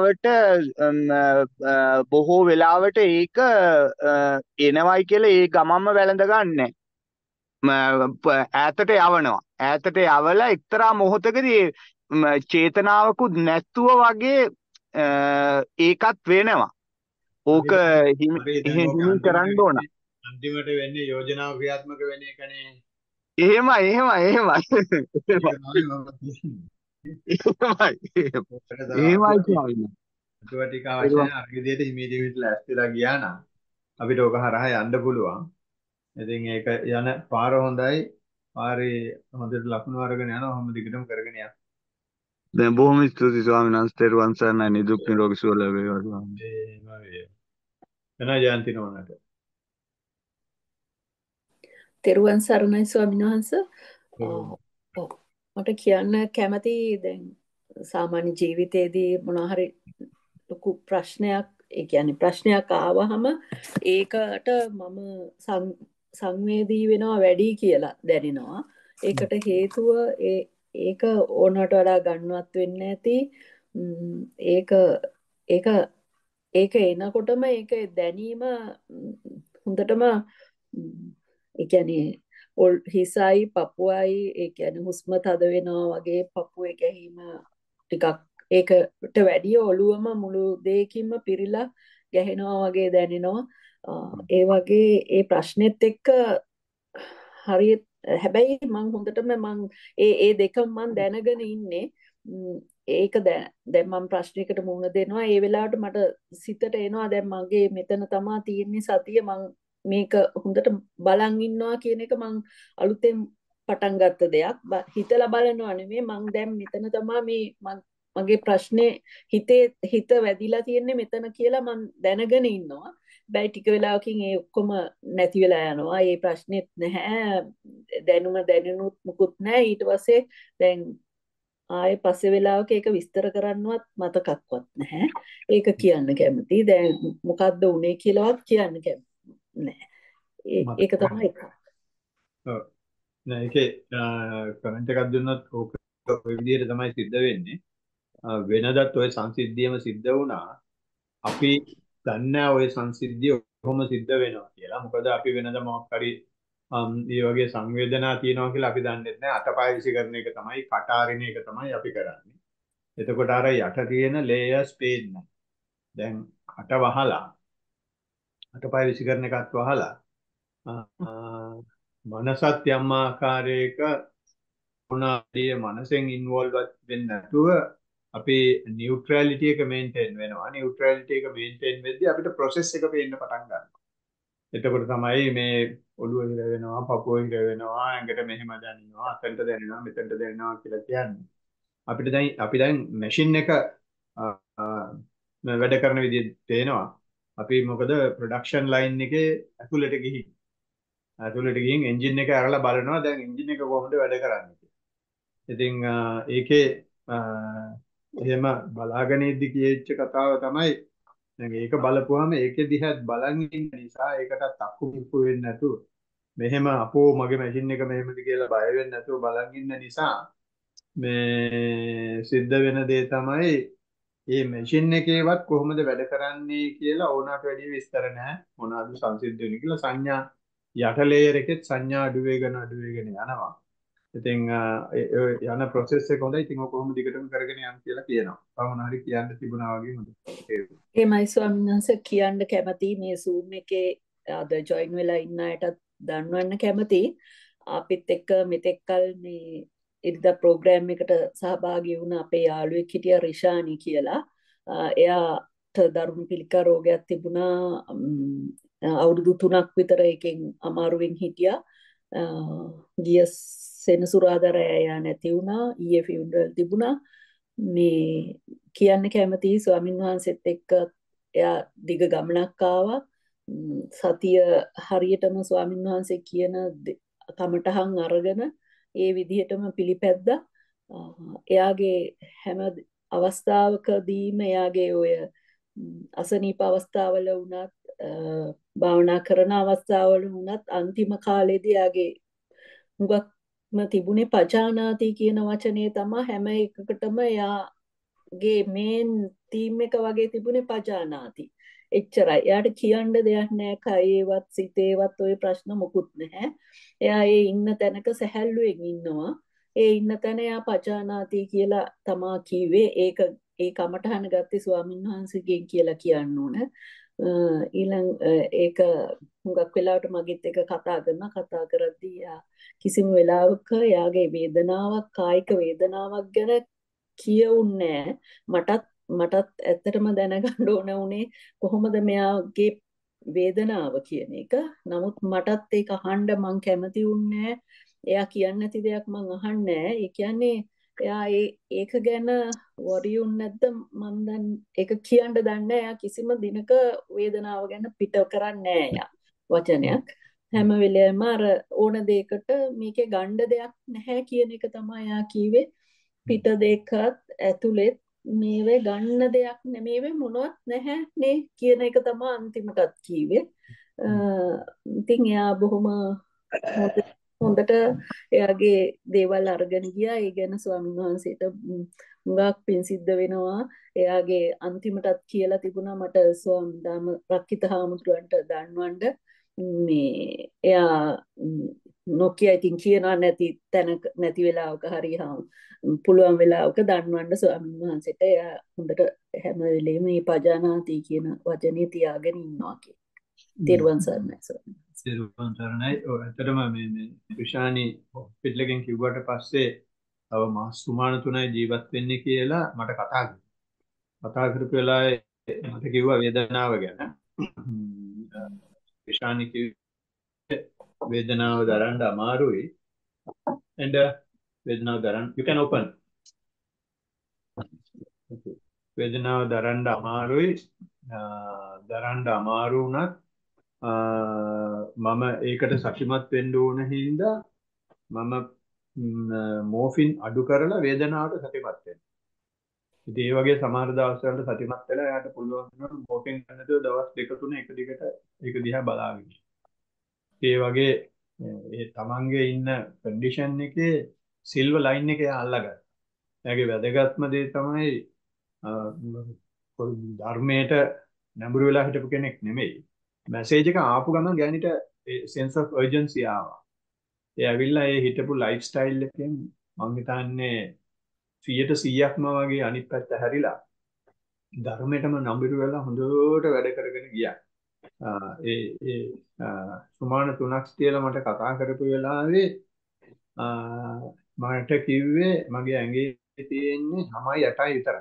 වෙලාවට ඒක එනවයි කියලා ඒ ගමම්ම වැළඳ ගන්නෑ. ඈතට යවනවා. ඈතට යවලා එක්තරා මොහොතකදී චේතනාවකුත් නැතුව වගේ ඒකත් වෙනවා. ඕක හිමි හරි දැන් ඕක කරන්න ඕන. අන්තිමට වෙන්නේ යෝජනාව ක්‍රියාත්මක වෙන එකනේ. එහෙමයි. ඒක තමයි මම කියන්නේ. එහෙමයි ස්වාමීනි. ටික අවශ්‍ය නැහැ. අර විදිහට හිමීදිවිට ලෑස්තිලා ගියා නම් අපිට ඕක හරහා යන්න පුළුවන්. ඉතින් ඒක යන පාර හොඳයි. පාරේ හොඳට ලකුණු අරගෙන යනවා. ඔහොම දිගටම කරගෙන යන්න. දැන් බොහොම ස්තුතියි ස්වාමීන් වහන්සේ. තෙරුවන් සරණයි. නිදුක් නිරෝගී සුව ලැබේවා ස්වාමීනි. එන ජයන්ති නෝනට. තෙරුවන් සරණයි ස්වාමීන් වහන්සේ. ඔව්. මට කියන්න කැමති දැන් සාමාන්‍ය ජීවිතයේදී මොනවා හරි ලොකු ප්‍රශ්නයක් ඒ කියන්නේ ප්‍රශ්නයක් ආවහම ඒකට මම සංවේදී වෙනවා වැඩි කියලා දැනෙනවා. ඒකට හේතුව ඒක ඕනට වඩා ගන්නවත් වෙන්නේ නැති ඒක එනකොටම ඒක දැනීම හොඳටම ඒ කියන්නේ හිසයි පපුවයි ඒ කියන්නේ හුස්ම තද වෙනවා වගේ පපුවේ ගැහිම ටිකක් ඒකට වැඩිය ඔළුවම මුළු දෙයකින්ම පිරීලා ගැහෙනවා වගේ දැනෙනවා. ඒ වගේ ඒ ප්‍රශ්නෙත් එක්ක හරියට හැබැයි මම හොඳටම ඒ දෙකම මම දැනගෙන ඉන්නේ. ඒක දැන් මම ප්‍රශ්නයකට මුහුණ දෙනවා. ඒ වෙලාවට මට සිතට එනවා දැන් මගේ මෙතන තමා තියෙන්නේ සතිය මම මේක හොඳට බලන් ඉන්නවා කියන එක මම අලුතෙන් පටන් ගත්ත දෙයක්. හිතලා බලනවා නෙමෙයි මම දැන් මෙතන තමා මගේ ප්‍රශ්නේ හිත වැදිලා තියෙන්නේ මෙතන කියලා මම දැනගෙන ඉන්නවා. බයි ටික වෙලාවකින් ඒ ඔක්කොම නැති වෙලා යනවා. ඒ ප්‍රශ්නෙත් නැහැ. දැනුනුත් මුකුත් නැහැ. ඊට පස්සේ දැන් ආයේ පස්සේ වෙලාවක ඒක විස්තර කරන්නවත් මතකක්වත් නැහැ. ඒක කියන්න කැමතියි. දැන් මොකද්ද උනේ කියලාවත් කියන්න කැමති නැහැ. ඒක තමයි එක. ඔව්. නෑ ඒකේ කමෙන්ට් එකක් දුන්නොත් ඕක ඔය විදිහට තමයි සිද්ධ වෙන්නේ. වෙනදත් ඔය සංසිද්ධියම සිද්ධ වුණා. අපි දන්නේ ඔය සංසිද්ධිය කොහොම සිද්ධ වෙනවා කියලා. මොකද අපි වෙනද මොකක් හරි මේ වගේ සංවේදනා තියෙනවා කියලා අපි දන්නේ නැහැ. අතපය විසිකරන එක තමයි, කටාරින එක තමයි අපි කරන්නේ. එතකොට අර යට තියෙන ලේයර්ස් පේන්නේ. දැන් අත වහලා අතපය විසිකරන එකත් වහලා මනසත් යම් ආකාරයක මොනාදී මනසෙන් ඉන්වෝල්ව් වෙන්නේ නැතුව අපේ නියුට්‍රැලිටි එක මේන්ටේන් වෙනවා. නියුට්‍රැලිටි එක මේන්ටේන් වෙද්දී අපිට ප්‍රොසෙස් එක පේන්න පටන් ගන්නවා. එතකොට තමයි මේ ඔළුව හිර වෙනවා, පපුව හිර වෙනවා, ඇඟට මෙහෙම දැනෙනවා, අතෙන්ට දැනෙනවා, මෙතෙන්ට දැනෙනවා කියලා කියන්නේ. අපි දැන් මැෂින් එක වැඩ කරන විදිහ පේනවා. අපි මොකද ප්‍රොඩක්ෂන් ලයින් එකේ ඇතුළට ගිහින් එන්ජින් එක අරලා බලනවා දැන් එන්ජින් එක කොහොමද වැඩ කරන්නේ කියලා. ඉතින් ඒකේ එහෙම බලාගෙන ඉද්දි කියච්ච කතාව තමයි දැන් ඒක බලපුවාම ඒකේ දිහත් බලන් ඉන්න නිසා ඒකටත් අක්කුප්පු වෙන්නේ නැතුව මෙහෙම අපෝ මගේ මැෂින් එක මෙහෙමද කියලා බය වෙන්නේ නැතුව බලන් ඉන්න නිසා මේ සිද්ධ වෙන දේ තමයි මේ මැෂින් එකේවත් කොහොමද වැඩ කරන්නේ කියලා ඕනකට වැඩිය විස්තර නැහැ මොනවාද සංසිද්ධ වෙන්නේ කියලා සංඥා යට ලේයර් එකෙත් සංඥා අඩු වෙගෙන යනවා. ඉතින් යන process එක හොඳයි. ඉතින් ඔක කොහොම දිගටම කරගෙන යන්න කියලා කියනවා. තව මොනවා හරි කියන්න තිබුණා වගේ හොඳයි. එහෙමයි ස්වාමීන් වහන්සේ කියන්න කැමති මේ Zoom එකේ අද join වෙලා ඉන්න අයටත් දන්වන්න කැමති. අපිත් එක්ක මෙතෙක් කල මේ ඉරිදා ප්‍රෝග්‍රෑම් එකට සහභාගී වුණ අපේ යාළුවෙක් හිටියා රිෂානි කියලා. එයාට දරුණු පිළිකා රෝගයක් තිබුණා. අවුරුදු 3ක් විතර එකෙන් අමාරුවෙන් හිටියා. ගිය සෙනසුරාදා රෑ එයා නැති වුණා. ඊයේ ෆියුනරල් තිබුණා. මේ කියන්න කැමති ස්වාමීන් වහන්සේත් එක්ක එයා දිග ගමනක් ආවා. සතිය හරියටම ස්වාමීන් වහන්සේ කියන කමටහන් අරගෙන ඒ විදිහටම පිළිපැද්දා. එයාගේ හැම අවස්ථාවකදීම එයාගේ ඔය අසනීප අවස්ථාවල වුණත් භාවනා කරන අවස්ථාවල වුණත් අන්තිම කාලේදී එයාගේ හුඟක්ම තිබුණේ පජානාති කියන වචනේ තමයි හැම එකකටම එයාගේ මේන් තීම් එක වගේ තිබුණේ පජානාති. එච්චරයි. එයාට කියන්න දෙයක් නැහැ. කයේවත් සිතේවත් ওই ප්‍රශ්න මොකුත් නැහැ. එයා ඒ ඉන්න තැනක සැහැල්ලුවෙන් ඉන්නවා. ඒ ඉන්න තැන එයා පජානාති කියලා තමා කිව්වේ. ඒ කමටහන ගත්තේ ස්වාමීන් වහන්සේගෙන් කියලා කියන්න ඕන. ඊළඟ ඒක හුඟක් වෙලාවට මගෙත් එක කතා කරද්දී කිසිම වෙලාවක එයාගේ වේදනාවක් කායික වේදනාවක් ගැන කියවුන්නේ මටත් ඇත්තටම දැනගන්න ඕන උනේ කොහොමද මෙයාගේ වේදනාව කියන එක. නමුත් මටත් ඒක අහන්න මං කැමති වුණේ. එයා කියන්නේ නැති දෙයක් මං අහන්නේ. ඒ කියන්නේ එයා ඒක ගැන වරියුන් නැද්ද මන් දැන් ඒක කියන්න දන්නේ. එයා කිසිම දිනක වේදනාව ගැන පිට කරන්නේ නැහැ වචනයක්. හැම වෙලේම අර ඕන දෙයකට මේකේ ගණ්ඩ දෙයක් නැහැ කියන එක තමයි එයා කිව්වේ. පිට දෙකත් ඇතුළෙත් මේවේ ගන්න දෙයක් නෙමෙයි මොනවත් නැහැ නේ කියන එක තමයි අන්තිමටත් කිව්වේ. ඉතින් එයා බොහොම හොඳට එයාගේ දේවල් අරගෙන ගියා. ඒ ගැන ස්වාමීන් වහන්සේට හුඟක් පින් සිද්ධ වෙනවා. එයාගේ අන්තිමටත් කියලා තිබුණා මට ස්වාමීන් රක්කිත හාමුදුරන්ට දන්වන්න මේ එයා නොකිය ඉතින් කියනවා නැති වෙලාවක හරි පුළුවන් වෙලාවක දන්වන්න ස්වාමීන් වහන්සේට. එයා හොඳට හැම වෙලේම මේ පජානාති කියන වචනේ තියාගෙන ඉන්නවා කියලා. තෙරුවන් සරණයි ස්වාමීන් වහන්සේ. තෙරුවන් සරණයි. ඔව් ඇත්තටම මේ රිෂානි හොස්පිටල් එකෙන් කිව්වට පස්සේ තව මාස 3 ජීවත් වෙන්නේ කියලා මට කතා කරපු වෙලාවේ මට කිව්වා වේදනාව ගැන. රිෂානි කිව්වේ වේදනාව දරන්න අමාරුයි. and වේදනාව දරන්න you can open. වේදනාව දරන්න අමාරුයි. දරන්න අමාරු වුණත් මම ඒකට සතුටුමත් වෙන්න ඕන හින්දා මම මෝෆින් අඩු කරලා වේදනාවට සතුටුමත් වෙනවා. ඉතින් ඒ වගේ සමහර දවස්වල සතුටුමත් වෙලා එයාට පුළුවන් වෙනවා මෝෆින් ගන්නද දවස් 2-3 එක දිගට ඒක දිහා බලාගෙන. ඒ වගේ ඒ තමන්ගේ ඉන්න කන්ඩිෂන් එකේ සිල්වර් ලයින් එක එයා අල්ලගත්තා. එයාගේ වැදගත්ම දේ තමයි ධර්මයට නැඹුරු වෙලා හිටපු කෙනෙක් නෙමෙයි. මැසේජ් එක ආපු ගමන් ගෑනිට sense of urgency ආවා. ඒ ඇවිල්ලා ඒ හිටපු ලයිෆ් ස්ටයිල් එකෙන් මම හිතන්නේ 100%ක්ම වගේ අනිත් පැත්ත හැරිලා ධර්මයටම නඹුරු වෙලා හොඳට වැඩ කරගෙන ගියා. ඒ සුමාන 3ක් තියලා මට කතා කරපු වෙලාවේ මට කිව්වේ මගේ ඇඟේ තියෙන්නේ 9-8 විතරයි.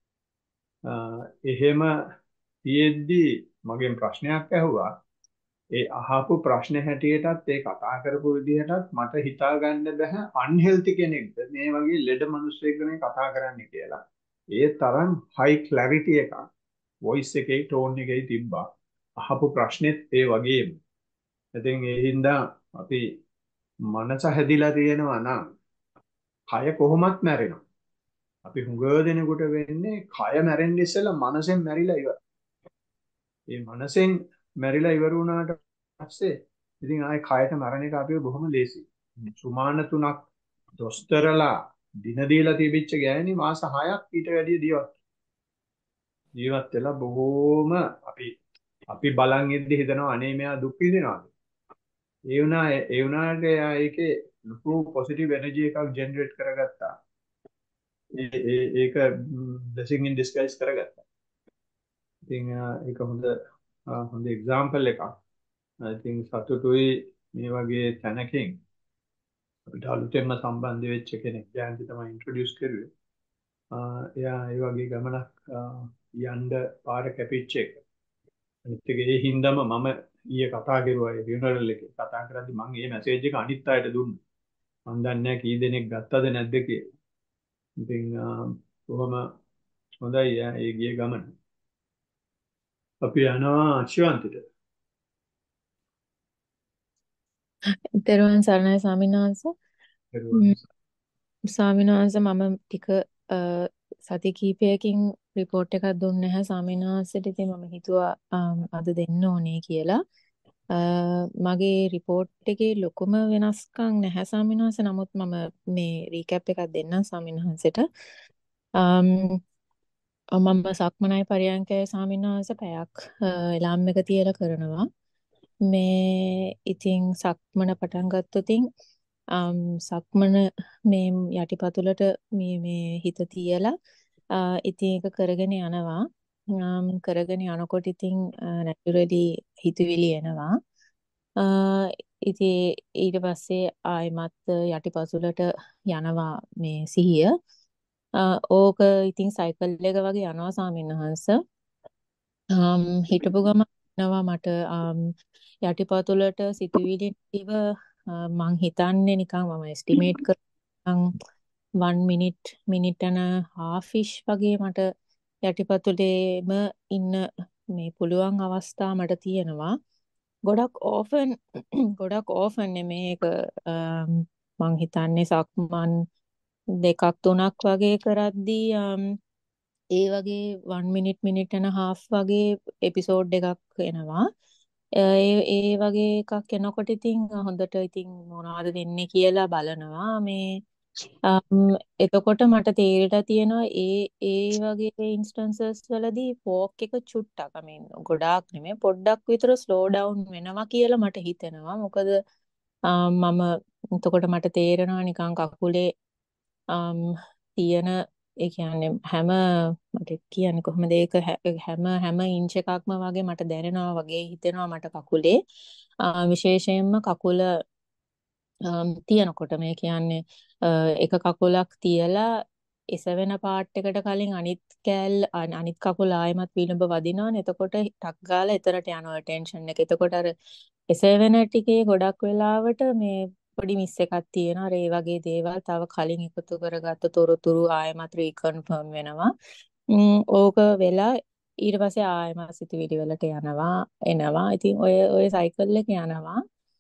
එහෙම තියෙද්දි මගෙන් ප්‍රශ්නයක් ඇහුවා. ඒ අහපු ප්‍රශ්න හැටියටත් ඒ කතා කරපු විදිහටත් මට හිතා ගන්න බෑ අන්හෙල්ති කෙනෙක්ද මේ වගේ ලෙඩ මිනිස්සෙක් ගැන කතා කරන්නේ කියලා. ඒ තරම් හයි ක්ලැරිටි එකක් වොයිස් එකේ ටෝන් එකේ තිබ්බා. අහපු ප්‍රශ්නෙත් ඒ වගේම. ඉතින් ඒ හින්දා අපි මනස හැදිලා තියෙනවා නම් කය කොහොමත් මැරෙනවා. අපි හුඟ දෙනෙකුට වෙන්නේ කය මැරෙන්න ඉස්සෙල්ලා මනසෙන් මැරිලා ඉවරයි. මේ මනසෙන් මැරිලා ඉවර වුණාට පස්සේ ඉතින් ආයේ කයට මරණ එක අපිව බොහොම ලේසි. සුමාන 3ක් දොස්තරලා දින දීලා තිබිච්ච ගෑණි මාස 6ක් ඊට වැඩිය ජීවත් වෙලා බොහොම අපි බලන් ඉද්දි හිතනවා අනේ මෙයා දුක් විඳිනවාද. ඒ වුණාට ඒකේ ලොකු පොසිටිව් එනර්ජි එකක් ජෙනරේට් කරගත්තා. ඒක බ්ලෙසිං ඉන් ඩිස්ගයිස් කරගත්තා. ඉතින් ඒක හොඳ එක්සාම්පල් එකක්. ඉතින් සතුටුයි මේ වගේ තැනකින් අපිට අලුතෙන්ම සම්බන්ධ වෙච්ච කෙනෙක් ජයන්ති තමයි ඉන්ට්‍රොඩියුස් කරුවේ. එයා ඒ වගේ ගමනක් යන්න පාර කැපිච්ච එක. අනිත් එක ඒ හින්දාම මම ඊයේ කතා කරුවා ඒ ෆියුනරල් එකේ. කතා කරද්දි මම මේ මැසේජ් එක අනිත් අයට දුන්නා. මම දන්නේ නැහැ කී දෙනෙක් ගත්තද නැද්ද කියලා. ඉතින් කොහොම හොඳයි ඒ ගිය ගමන. අපි යනවා ශිවන්තිට. තෙරුවන් සරණයි ස්වාමීන් වහන්සේ. පෙරවන. ස්වාමීන් වහන්සේ මම ටික සති කීපයකින් රිපෝට් එකක් දුන්නේ නැහැ ස්වාමීන් වහන්සේට. ඉතින් මම හිතුවා අද දෙන්න ඕනේ කියලා. මගේ රිපෝට් එකේ ලොකුම වෙනස්කම් නැහැ ස්වාමීන් වහන්සේ. නමුත් මම මේ රීකැප් එකක් දෙන්නම් ස්වාමීන් වහන්සේට. මම සක්මනයි පරියන්කය ස්වාමීන් වහන්සේ පැයක් එලාම් එක තියලා කරනවා. මේ ඉතින් සක්මන පටන් ගත්තොතින් සක්මන මේ යටිපතුලට මේ හිත තියලා ඉතින් ඒක කරගෙන යනවා. කරගෙන යනකොට ඉතින් නැචරලි හිතවිලි එනවා. ඉතින් ඊට පස්සේ ආයෙමත් යටිපතුලට යනවා මේ සිහිය. ඕක ඉතින් සයිකල් එක වගේ යනවා ස්වාමීන් වහන්සේ. හිටපු ගම යනවා මට යටිපතුලට සිතුවිලි ඉව මං හිතන්නේ නිකන් මම එස්ටිමේට් කරන් 1 minute and a half ish වගේ මට යටිපතුලේම ඉන්න මේ පුළුවන් අවස්ථා මට තියෙනවා. ගොඩක් ඕෆන් නෙමේ ඒක මං හිතන්නේ සක්මන් 2-3ක් වගේ කරද්දී ඒ වගේ 1 minute and a half වගේ එපිසෝඩ් එකක් එනවා. ඒ වගේ එකක් එනකොට ඉතින් හොඳට ඉතින් මොනවද දෙන්නේ කියලා බලනවා. මේ එතකොට මට තේරෙලා තියෙනවා ඒ වගේ ඉන්ස්ටන්සස් වලදී ෆෝක් එක චුට්ටක් ගොඩාක් නෙමෙයි පොඩ්ඩක් විතර ස්ලෝ ඩවුන් වෙනවා කියලා මට හිතෙනවා. මොකද මම එතකොට මට තේරෙනවා නිකන් කකුලේ තියෙන ඒ කියන්නේ මට කියන්නේ කොහොමද ඒක හැම ඉන්ච් එකක්ම වගේ මට දැනෙනවා වගේ හිතෙනවා මට කකුලේ. විශේෂයෙන්ම කකුල තියනකොට මේ කියන්නේ එක කකුලක් තියලා එසවෙන පාර්ට් එකට කලින් අනිත් කකුල ආයෙමත් විලුඹ වදිනවනේ. එතකොට ටක් ගාලා එතරට යනවා ටෙන්ෂන් එක. එතකොට අර එසවෙන ටිකේ ගොඩක් වෙලාවට මේ පොඩි මිස් එකක් තියෙනවා. ඒ වගේ දේවල් තව කලින් එකතු කරගත්ත තොරතුරු ආයෙමත් රීකන්ෆර්ම් වෙනවා. ඕක වෙලා ඊට පස්සේ ආයෙමත් සිතුවිලි වලට එනවා. ඉතින් ඔය සයිකල් එක යනවා.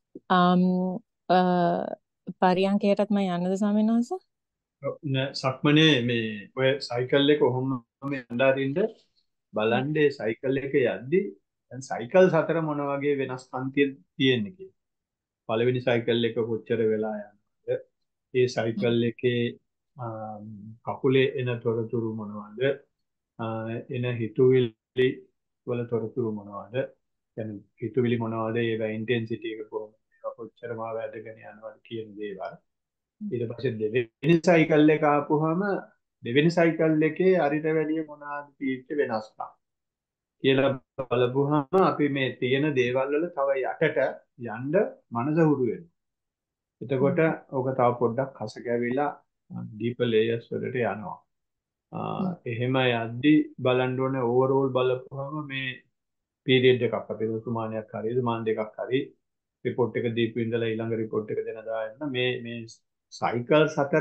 පරියන්කයටත් මම යන්නද ස්වාමීන් වහන්සේ? සක්මනේ මේ ඔය සයිකල් එක ඔහොම යන්න අරින්න බලන්නේ සයිකල් එක යද්දි දැන් සයිකල් අතර මොන වගේ වෙනස්කම් තියෙන්නේ කියලා. පළවෙනි සයිකල් එක කොච්චර වෙලා යනවද? ඒ සයිකල් එකේ කකුලේ එන තොරතුරු මොනවද? එන හිතුවිලි වල තොරතුරු මොනවද? يعني හිතුවිලි මොනවද? ඒවා ඉන්ටෙන්සිටි එක කොහොමද? කොච්චර මාව වැඩගෙන යනවද කියන දේවල්. ඊට පස්සේ දෙවෙනි සයිකල් එක ආපුවාම දෙවෙනි සයිකල් එකේ අරිට වැඩිය මොනවාද තීච්ච වෙනස්කම් කියලා බලපුවාම අපි මේ තියෙන දේවල් වල තව යටට යන්න මනස හුරු වෙනවා. එතකොට ඕක තව පොඩ්ඩක් කස කැවිලා ඩීපර් ලේයර්ස් වලට යනවා. එහෙම යද්දි බලන්න ඕනේ ඕවර්ऑල් බලපුවාම මේ පීරියඩ් එකක් අපි රුතුමානයක් හරි රුමාන් දෙකක් හරි රිපෝට් එක දීපු ඉඳලා ඊළඟ රිපෝට් එක දෙන දාන්න මේ සයිකල්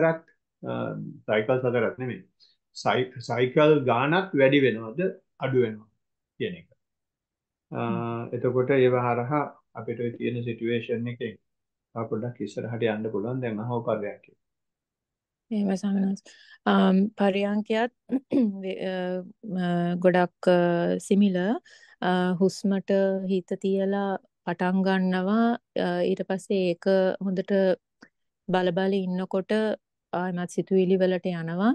හතරක් නෙමෙයි සයිකල් ගානක් වැඩි වෙනවද අඩු වෙනවද කියන එක. එතකොට ඒව හරහා අපිට තියෙන සිටුේෂන් එකේ පොඩ්ඩක් ඉස්සරහට යන්න පුළුවන්. දැන් අහව පරියන්කය. එහෙම සමනස් පරියන්කයත් ගොඩක් සිමිලර්. හුස්මට හිත තියලා පටන් ගන්නවා. ඊට පස්සේ ඒක හොඳට බල ඉන්නකොට ආයමත් සිතුවිලි වලට යනවා.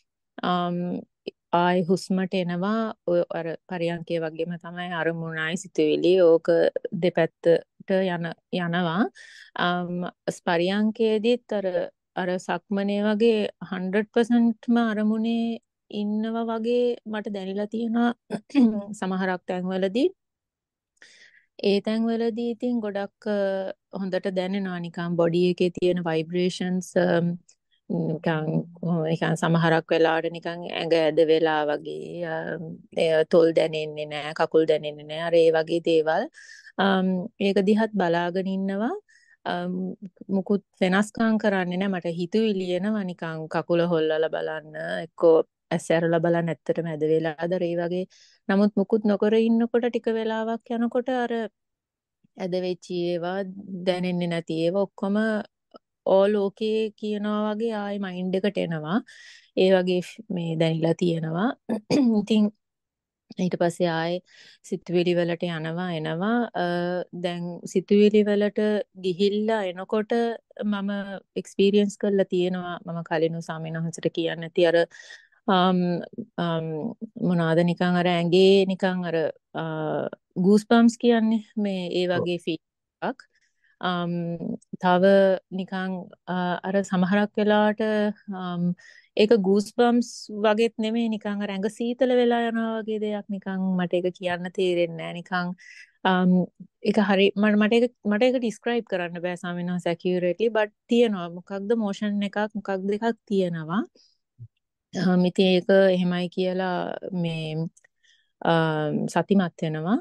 ආයි හුස්මට එනවා. අර පරියන්කේ වගේම තමයි අරමුණයි සිතුවිලි ඕක දෙපැත්ත යනවා. පරියන්කේදීත් අර සක්මනේ වගේ 100%ම අරමුණේ ඉන්නවා වගේ මට දැනෙලා තියෙනවා සමහරක් තැන්වලදී. ඒ තැන්වලදී ඉතින් ගොඩක් හොඳට දැනෙනවා නිකන් බොඩි එකේ තියෙන ভাইබ්‍රේෂන්ස් නිකන් සමහරක් වෙලාවට නිකන් ඇඟ ඇද වෙලා වගේ තොල් දැනෙන්නේ නැහැ කකුල් දැනෙන්නේ නැහැ අර ඒ වගේ දේවල් ඒක දිහත් බලාගෙන ඉන්නවා මුකුත් වෙනස්කම් කරන්නේ නැහැ මට හිතුවිලි එනවා නිකන් කකුල හොල්ලලා බලන්න එක්කෝ ඇස් ඇරලා බලන්න ඇත්තටම ඇද වෙලාද ඒ වගේ නමුත් මුකුත් නොකර ඉන්නකොට ටික වෙලාවක් යනකොට අර ඇද වෙච්ච ඒවා දැනෙන්නේ නැති ඒවා ඔක්කොම all okay කියනවා වගේ ආයි මයින්ඩ් එකට එනවා. ඒ වගේ මේ දැනිලා තියෙනවා. ඉතින් ඊට පස්සේ ආයේ සිතුවිලි වලට එනවා. දැන් සිතුවිලි වලට ගිහිල්ලා එනකොට මම එක්ස්පීරියන්ස් කරලා තියෙනවා. මම කලිනු සාමිනහන්සට කියන්නේ නැති අර මොනවාද නිකන් අර ඇඟේ නිකන් අර ගූස්බම්ස් කියන්නේ මේ ඒ වගේ ෆීල් එකක්. තව නිකන් අර සමහරක් වෙලාවට ඒක ගූස්බම්ස් වගේත් නෙමෙයි නිකන් අර ඇඟ සීතල වෙලා යනවා වගේ දෙයක් නිකන් මට ඒක කියන්න තේරෙන්නේ නැහැ නිකන් ඒක හරි මට ඒක ඩිස්ක්‍රයිබ් කරන්න බෑ සාමිනහස ඇකියුරේට්ලි බට් තියෙනවා මොකක්ද මෝෂන් එකක් මොකක්ද එකක් තියෙනවා ඉතින් ඒක එහෙමයි කියලා මේ සතිමත් වෙනවා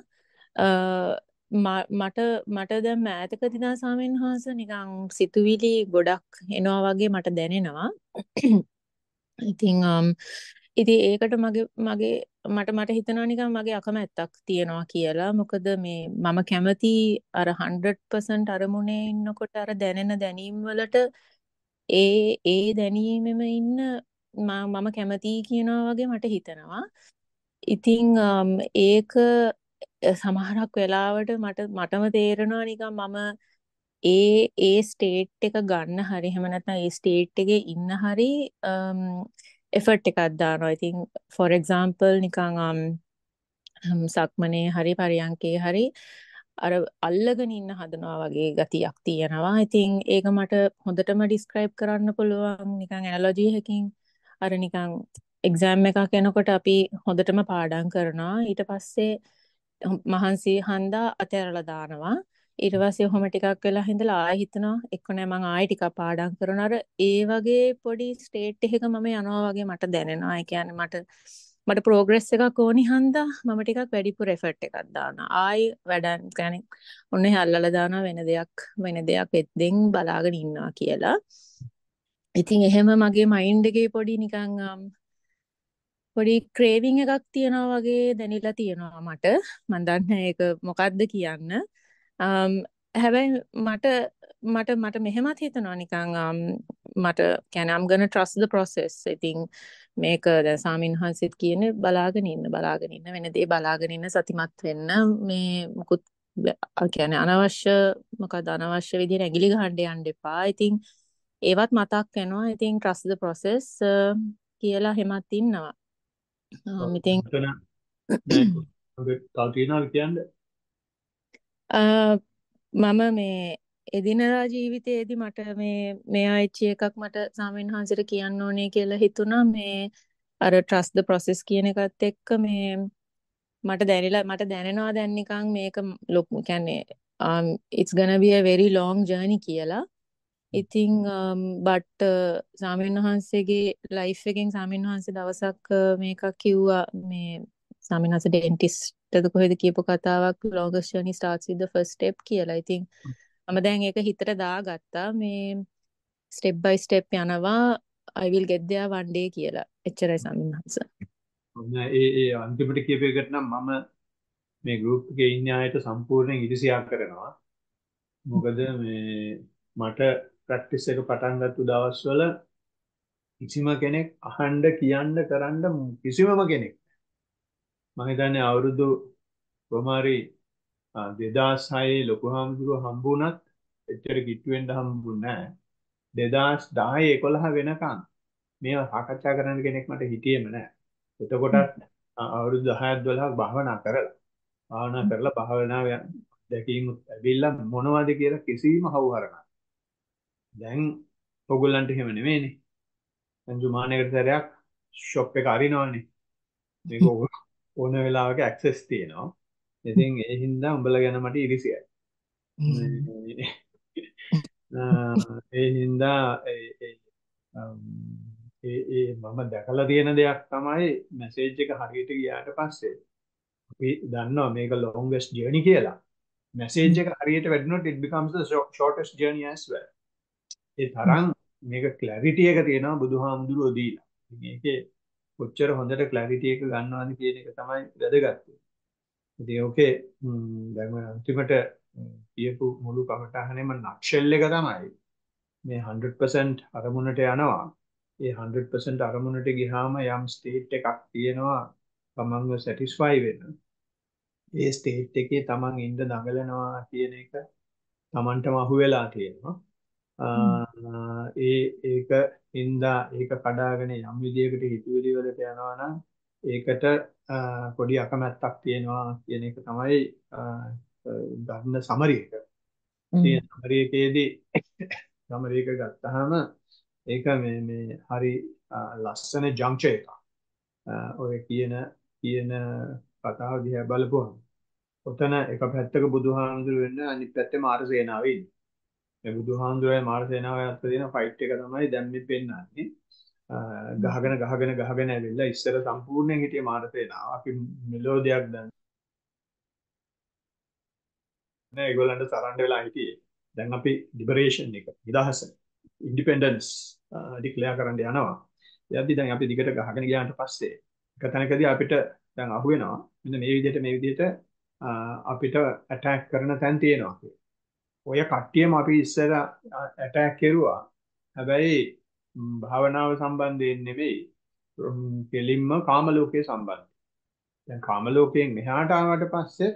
මට දැන් මෑතකදී දා සාමිනහස නිකන් සිතුවිලි ගොඩක් එනවා වගේ මට දැනෙනවා ඉතින් ඒකට මට හිතෙනවා නිකන් මගේ අකමැත්තක් තියනවා කියලා. මොකද මේ මම කැමති අර 100% අරමුණේ ඉන්නකොට අර දැනෙන දැනීම් වලට ඒ දැනීමෙම ඉන්න මම කැමති කියනවා වගේ මට හිතෙනවා. ඉතින් ඒක සමහරක් වෙලාවට මටම තේරෙනවා නිකන් මම ඒ ස්ටේට් එක ගන්න හරි එහෙම නැත්නම් ඒ ස්ටේට් එකේ ඉන්න හරි එෆර්ට් එකක් දානවා. ඉතින් for example නිකන් සක්මනේ හරි පරියන්කේ හරි අර අල්ලගෙන ඉන්න හදනවා වගේ ගතියක් තියෙනවා. ඉතින් ඒක මට හොඳටම ඩිස්ක්‍රයිබ් කරන්න පුළුවන් නිකන් ඇනලොජි එකකින් අර නිකන් එක්සෑම් එකක් එනකොට අපි හොඳටම පාඩම් කරනවා. ඊට පස්සේ මහන්සි හන්දා අතහැරලා දානවා. ඊට පස්සේ ඔහොම ටිකක් වෙලා හිඳලා ආයෙ හිතනවා එක්ක නෑ මං ආයෙ ටිකක් පාඩම් කරනවා. අර ඒ වගේ පොඩි ස්ටේට් එකක මම යනවා වගේ මට දැනෙනවා. ඒ කියන්නේ මට ප්‍රෝග්‍රස් එකක් ඕනි හන්දා මම ටිකක් වැඩිපුර එෆර්ට් එකක් දානවා. ආයෙ වැඩක් يعني ඔන්න හැල්ලලා දානවා වෙන දෙයක් එද්දෙන් බලාගෙන ඉන්නවා කියලා. ඉතින් එහෙම මගේ මයින්ඩ් එකේ පොඩි නිකන් පොඩි ක්‍රේවිං එකක් තියනවා වගේ දැනෙලා තියෙනවා මට. මම දන්නේ ඒක මොකක්ද කියන්න. හැබැයි මට මෙහෙමත් හිතනවා නිකන් මට කියන්නේ I'm gonna trust the process. ඉතින් මේක දැන් සාමින්හන්සෙත් කියන්නේ බලාගෙන ඉන්න වෙන දේ බලාගෙන ඉන්න සතිමත් වෙන්න මේ මුකුත් කියන්නේ අනවශ්‍ය විදිහට ඇඟිලි ගහන්න යන්න එපා. ඉතින් ඒවත් මතක් වෙනවා. ඉතින් trust the process කියලා හැමත් ඉන්නවා. ඉතින් මම මේ එදිනදා ජීවිතයේදී මට මේ ආච්චි එකක් මට සාමින්හන්සට කියන්න ඕනේ කියලා හිතුණා මේ අර trust the process කියන එකත් එක්ක මේ මට දැනෙනවා දැන් නිකන් මේක කියන්නේ it's gonna be a very long journey කියලා. ඉතින් බට් සාමින්හන්සේගේ ලයිෆ් එකෙන් සාමින්හන්සේ දවසක් මේක කිව්වා මේ සාමින්හන්සේ ඩෙන්ටිස්ට්ද කොහෙද කියපු කතාවක් longest journey starts with the first step කියලා. ඉතින් මම දැන් ඒක හිතට දාගත්තා මේ step by step යනවා I will get there one day කියලා. එච්චරයි සාමින්හන්ස. ඒ අන්තිමට කියපු එකට නම් මම මේ group එකේ ඉන්න අයට සම්පූර්ණයෙන් ඉරිසියා කරනවා. මොකද මේ මට ප්‍රැක්ටිස් එක පටන් ගත්ත දවස්වල කිසිම කෙනෙක් අහන්න කියන්න කරන්න කිසිමම කෙනෙක් මම හිතන්නේ අවුරුදු කොමාරි 2006 ලොකු හාමුදුරුවෝ හම්බුණත් එච්චර කිට්ටු වෙන්න හම්බුනේ නැහැ 2010 11 වෙනකන් මේවා සාකච්ඡා කරන්න කෙනෙක් මට හිටියේම නැහැ. එතකොටත් අවුරුදු 10ක් 12ක් භාවනා කරලා දැකීම ඇවිල්ලා මොනවද කියලා කිසිම හවුහරණක්. දැන් ඔයගොල්ලන්ට එහෙම නෙමෙයිනේ. දැන් ජුමානයකට සැරයක් ෂොප් එක අරිනවනේ. මේක ඕන වෙලාවක ඇක්සස් තියෙනවා. ඉතින් ඒ හින්දා උඹලා ගැන මට ඉරිසියයි. ඒ හින්දා මම දැකලා තියෙන දෙයක් තමයි මැසේජ් එක හරියට ගියාට පස්සේ අපි දන්නවා මේක longest journey කියලා. මැසේජ් එක හරියට වැඩුණොත් it becomes the shortest journey as well. ඒ තරම් මේක clarity එක තියෙනවා බුදුහාමුදුරුවෝ දීලා. මේකේ කොච්චර හොඳට clarity එක ගන්නවද කියන එක තමයි වැදගත්. ඉතින් ඕකේ දැන් අන්තිමට කියපු මුළු කමටහනේම නක්ෂල් එක තමයි මේ 100% අරමුණට යනවා. ඒ 100% අරමුණට ගියාම යම් ස්ටේට් එකක් තියෙනවා තමන්ව සැටිස්ෆයි වෙන. ඒ ස්ටේට් එකේ තමන් ඉඳ දඟලනවා කියන එක තමන්ටම අහුවෙලා තියෙනවා. ඒක හින්දා ඒක කඩාගෙන යම් විදියකට හිතුවිලි වලට යනවා නම් ඒකට පොඩි අකමැත්තක් තියෙනවා කියන එක තමයි ගන්න සමරි එක. මේ සමරි එකේදී සමරි එක ගත්තාම ඒක මේ හරි ලස්සන ජංක්ෂන් එකක්. ඔය කියන කතාව දිහා බලපුවම ඔතන එක පැත්තක බුදුහාමුදුරු වෙන්න අනිත් පැත්තේ මාර සේනාව ඉන්නේ. මේ බුදුහාමුදුරේ මාර සේනාව අතර තියෙන ෆයිට් එක තමයි දැන් මේ පෙන්නන්නේ. ගහගෙන ඇවිල්ලා ඉස්සර සම්පූර්ණයෙන් හිටිය මාර සේනාව. අපි මෙලෝඩියක් දැන් නෑ ඒගොල්ලන්ට සරණ්ඩ වෙලා හිටියේ. දැන් අපි ලිබරේෂන් එක නිදහස ඉන්ඩිපෙන්ඩන්ස් ඩික්ලෙයාර් කරන්න යනවා. යද්දි දැන් අපි දිගට ගහගෙන ගියාට පස්සේ එක තැනකදී අපිට දැන් අහු වෙනවා මෙන්න මේ විදිහට අපිට ඇටැක් කරන තැන් තියෙනවා. ඔය කට්ටියම අපි ඉස්සර ඇටැක් කෙරුවා. හැබැයි භාවනාව සම්බන්ධයෙන් නෙමෙයි. කෙලින්ම කාම ලෝකයේ සම්බන්ධයි. දැන් කාම ලෝකයෙන් මෙහාට ආවට පස්සේ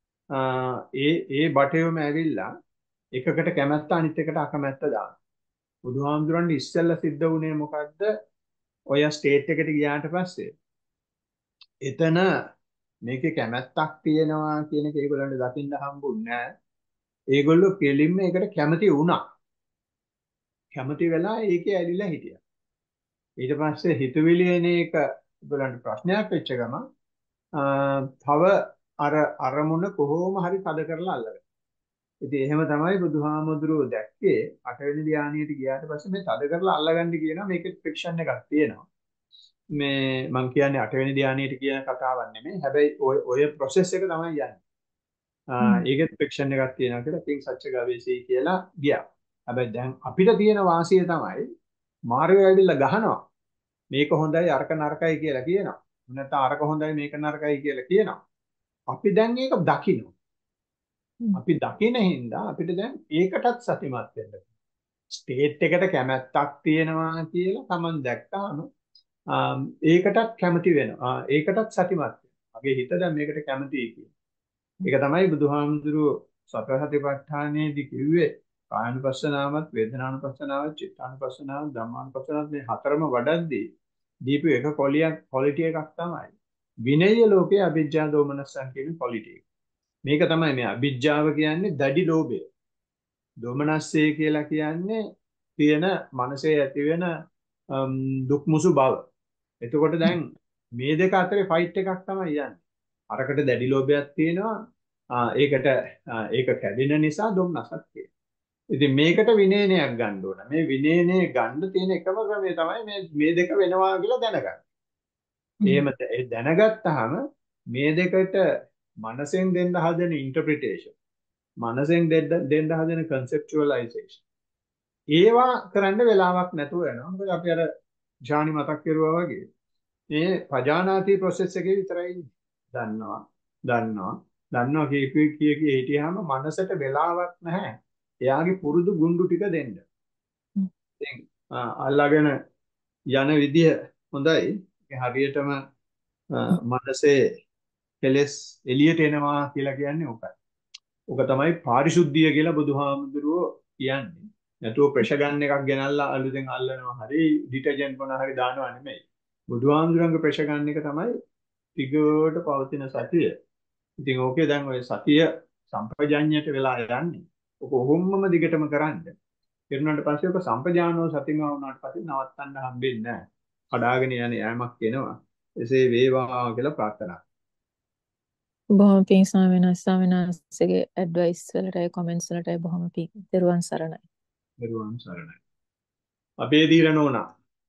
ඒ බටේම ඇවිල්ලා එකකට කැමැත්ත අනිත් එකට අකමැත්ත දානවා. බුදුහාමුදුරන් ඉස්සෙල්ලා සිද්ධ වුණේ මොකද්ද? ඔය ස්ටේට් එකට ගියාට පස්සේ එතන මේකේ කැමැත්තක් තියෙනවා කියන එක ඒගොල්ලන්ට දකින්න හම්බුන්නේ නැහැ. ඒගොල්ලෝ කෙලින්ම ඒකට කැමති වුණා. කැමති වෙලා ඒකේ ඇලිලා හිටියා. ඊට පස්සේ හිතවිලි එන එක ඒගොල්ලන්ට ප්‍රශ්නයක් වෙච්ච ගමන් තව අර අරමුණ කොහොම හරි තද කරලා අල්ලගන්න. ඉතින් එහෙම තමයි බුදුහාමුදුරුවෝ දැක්කේ 8 වෙනි ධානයට ගියාට පස්සේ මේ තද කරලා අල්ලගන්න කියනවා මේකේ ෆ්‍රික්ෂන් එකක් තියෙනවා. මේ මම කියන්නේ 8 වෙනි ධානයට කියන කතාවක් නෙමෙයි. හැබැයි ඔය process එක තමයි යන්නේ. ඒකෙත් ෆ්‍රික්ෂන් එකක් තියෙනවා කියලා තින් සත්‍ය ගවේෂී කියලා ගියා. හැබැයි දැන් අපිට තියෙන වාසිය තමයි මාර්ගය ඇවිල්ලා ගහනවා. මේක හොඳයි අරක නරකයි කියලා කියනවා. නැත්නම් අරක හොඳයි මේක නරකයි කියලා කියනවා. අපි දැන් ඒක දකිනවා. අපි දකින හින්දා අපිට දැන් ඒකටත් සතිමත් වෙන්න. ස්ටේට් එකට කැමැත්තක් තියෙනවා කියලා Taman දැක්කාම ඒකටත් කැමති වෙනවා. ඒකටත් සතිමත් වෙනවා. මගේ හිත දැන් මේකට කැමතියි කියලා. ඒක තමයි බුදුහාමුදුරුවෝ සතර සතිපට්ඨානයේදී කිව්වේ කායानुපස්සනාවත් වේදනානුපස්සනාවත් චිත්තානුපස්සනාවත් ධම්මානුපස්සනාවත් මේ හතරම වඩද්දී දීපු එක ක්වොලිටි එකක් තමයි විනය ලෝකයේ අවිජ්ජා දෝමනස්සන් කියන ක්වොලිටි එක. මේක තමයි මේ අවිජ්ජාව කියන්නේ දැඩි ලෝභය. දෝමනස්සය කියලා කියන්නේ තියෙන මනසේ ඇති වෙන දුක්මුසු බව. එතකොට දැන් මේ දෙක අතරේ ෆයිට් එකක් තමයි යන්නේ. අරකට දැඩි ලෝභයක් තියෙනවා. ඒක කැඩෙන නිසා දුම්නසක් තියෙනවා. ඉතින් මේකට විනයනයක් ගන්න ඕන. මේ විනයනේ ගන්න තියෙන එකම ක්‍රමය තමයි මේ දෙක වෙනවා කියලා දැනගන්න. එහෙම දැනගත්තාම මේ දෙකට මනසෙන් දෙන්න හදන ඉන්ටර්ප්‍රිටේෂන්, මනසෙන් දෙන්න හදන කන්සෙප්චුවලයිසේෂන් ඒවා කරන්න වෙලාවක් නැතුව යනවා. මොකද අපි අර ජානි මතක් කරුවා වගේ මේ පජානාති ප්‍රොසෙස් එකේ විතරයි දන්නවා කිය හිටියාම මනසට වෙලාවක් නැහැ. එයාගේ පුරුදු ගුඬු ටික දෙන්න. ඉතින් අල්ලාගෙන යන විදිය හොඳයි. හරියටම මනසේ කෙලස් එළියට එනවා කියලා කියන්නේ ඕකයි. ඕක තමයි පාරිශුද්ධිය කියලා බුදුහාමුදුරුවෝ කියන්නේ. නැතුව ප්‍රෙෂර් ගන්න එකක් ගෙනල්ලා අලුතෙන් අල්ලනවා හරි ඩිටර්ජන්ට් මොන හරි දානවා නෙමෙයි. බුදුහාමුදුරන්ගේ ප්‍රෙෂර් ගන්න එක තමයි ටිකට පවතින සතිය. ඉතින් ඕකේ දැන් ඔය සතිය සම්පජාඤ්ඤයට වෙලා යන්නේ. ඔක ඔහොමම දිගටම කරන්න. කරනාට පස්සේ ඔක සම්පජානෝ සතිමා වුණාට පස්සේ නවත්තන්න හම්බෙන්නේ නැහැ. කඩාගෙන යන යෑමක් එනවා. එසේ වේවා කියලා ප්‍රාර්ථනා. බොහොම පිං ස්වාමීන් වහන්සේගේ ඇඩ්වයිස් වලටයි කමෙන්ට්ස් වලටයි බොහොම පිං. දරුවන් සරණයි. දරුවන් සරණයි. අපේ දීර නෝනා.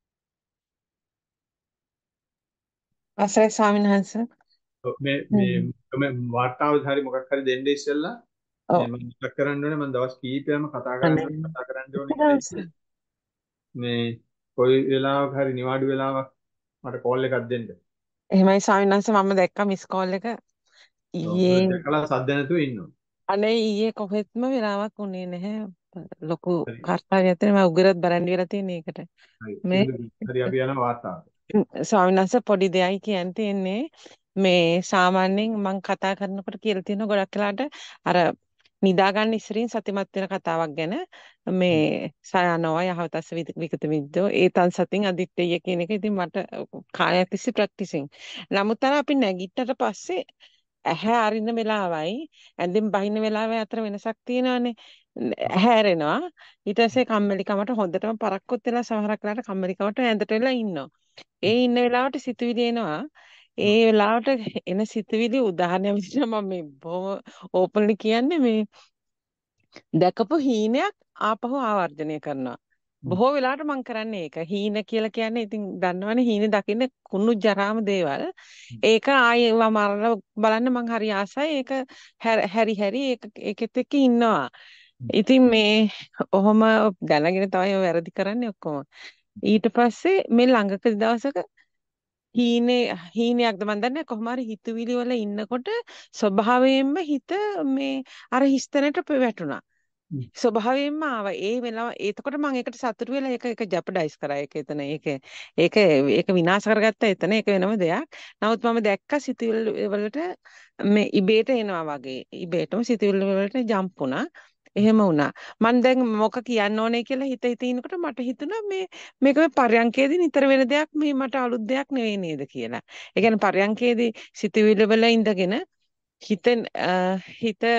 අවසරයි ස්වාමීන් වහන්සේ. මේ වාර්තාව හරි මොකක් හරි දෙන්න ඉස්සෙල්ලා ඔව්. මම මතක් කරන්න ඕනේ මම දවස් කීපයක්ම කතා අනේ. කරන්න ඕනේ කියලා ඉන්නේ. මේ කොයි වෙලාවක හරි නිවාඩු වෙලාවක් මට කෝල් එකක් දෙන්න. එහෙමයි ස්වාමීන් වහන්සේ මම දැක්කා මිස් කෝල් එක ඊයේ. දැකලා සද්ද නැතුව ඉන්නවා. අනේ ඊයේ කොහෙත්ම වෙලාවක් උනේ නැහැ. ලොකු හරි. කාර්යයක් තියෙන මම උගරත් බරන් දීලා තියෙන එකට. හරි. මේ හරි අපි යනවා වාර්තාවට. ස්වාමීන් වහන්සේ පොඩි දෙයයි කියන්න තියෙන්නේ. මේ සාමාන්‍යයෙන් මම කතා කරනකොට කියලා තියෙන ගොඩක් වෙලාට අර නිදා ගන්න ඉස්සරින් සතිමත් වෙන කතාවක් ගැන මේ සයනවා යහවතස්ස විකත විද්දෝ ඒතන් සතින් අදිත්තේය කියන එක ඉතින් මට කාලයක් තිස්සේ ප්‍රැක්ටිසින්. නමුත් අර අපි නැගිට්ටට පස්සේ ඇහැ අරින වෙලාවයි ඇඳෙන් බහින වෙලාවයි අතර වෙනසක් තියෙනවානේ. ඇහැ ඇරෙනවා ඊට පස්සේ කම්මැලිකමට හොඳටම පරක්කුත් වෙලා සමහරක් වෙලාවට කම්මැලිකමට ඇඳට වෙලා ඉන්නවා. ඒ ඉන්න වෙලාවට සිතුවිලි එනවා. ඒ වෙලාවට එන සිතුවිලි උදාහරණයක් විදිහට මම මේ බොහොම ඕපන්ලි කියන්නේ මේ දැකපු හීනයක් ආපහු ආවර්ජනය කරනවා. බොහෝ වෙලාවට මම කරන්නේ ඒක. හීන කියලා කියන්නේ ඉතින් දන්නවනේ හීන දකින්න කුණු ජරාම දේවල්. ඒක ආයේ මරලා බලන්න මං හරි ආසයි. ඒක හැරි ඒකෙත් එක්ක ඉන්නවා. ඉතින් මේ ඔහොම දැනගෙන තමයි ඔය වැරදි කරන්නේ ඔක්කොම. ඊට පස්සේ මේ ළඟක දවසක හීනයක්ද මන් දන්නේ කොහොම හරි හිතුවිලි වල ඉන්නකොට ස්වභාවයෙන්ම හිත මේ අර හිස්තැනට වැටුණා. ස්වභාවයෙන්ම ආවා. ඒ වෙලාව එතකොට මම ඒකට සතුටු වෙලා ඒක ජෙපඩයිස් කරා. ඒක විනාශ කරගත්තා එතන. ඒක වෙනම දෙයක්. නමුත් මම දැක්ක සිතුවිලි වලට මේ ඉබේට එනවා වගේ. ඉබේටම සිතුවිලි වලට ජම්ප් වුණා. එහෙම වුණා. මම දැන් මොක කියන්න ඕනේ කියලා හිත ඉනකොට මට හිතුණා මේක මේ පර්යංකේදී නිතර වෙන දෙයක් මේ මට අලුත් දෙයක් නෙවෙයි නේද කියලා. ඒ කියන්නේ පර්යංකේදී සිතුවිලි වල ඉඳගෙන හිත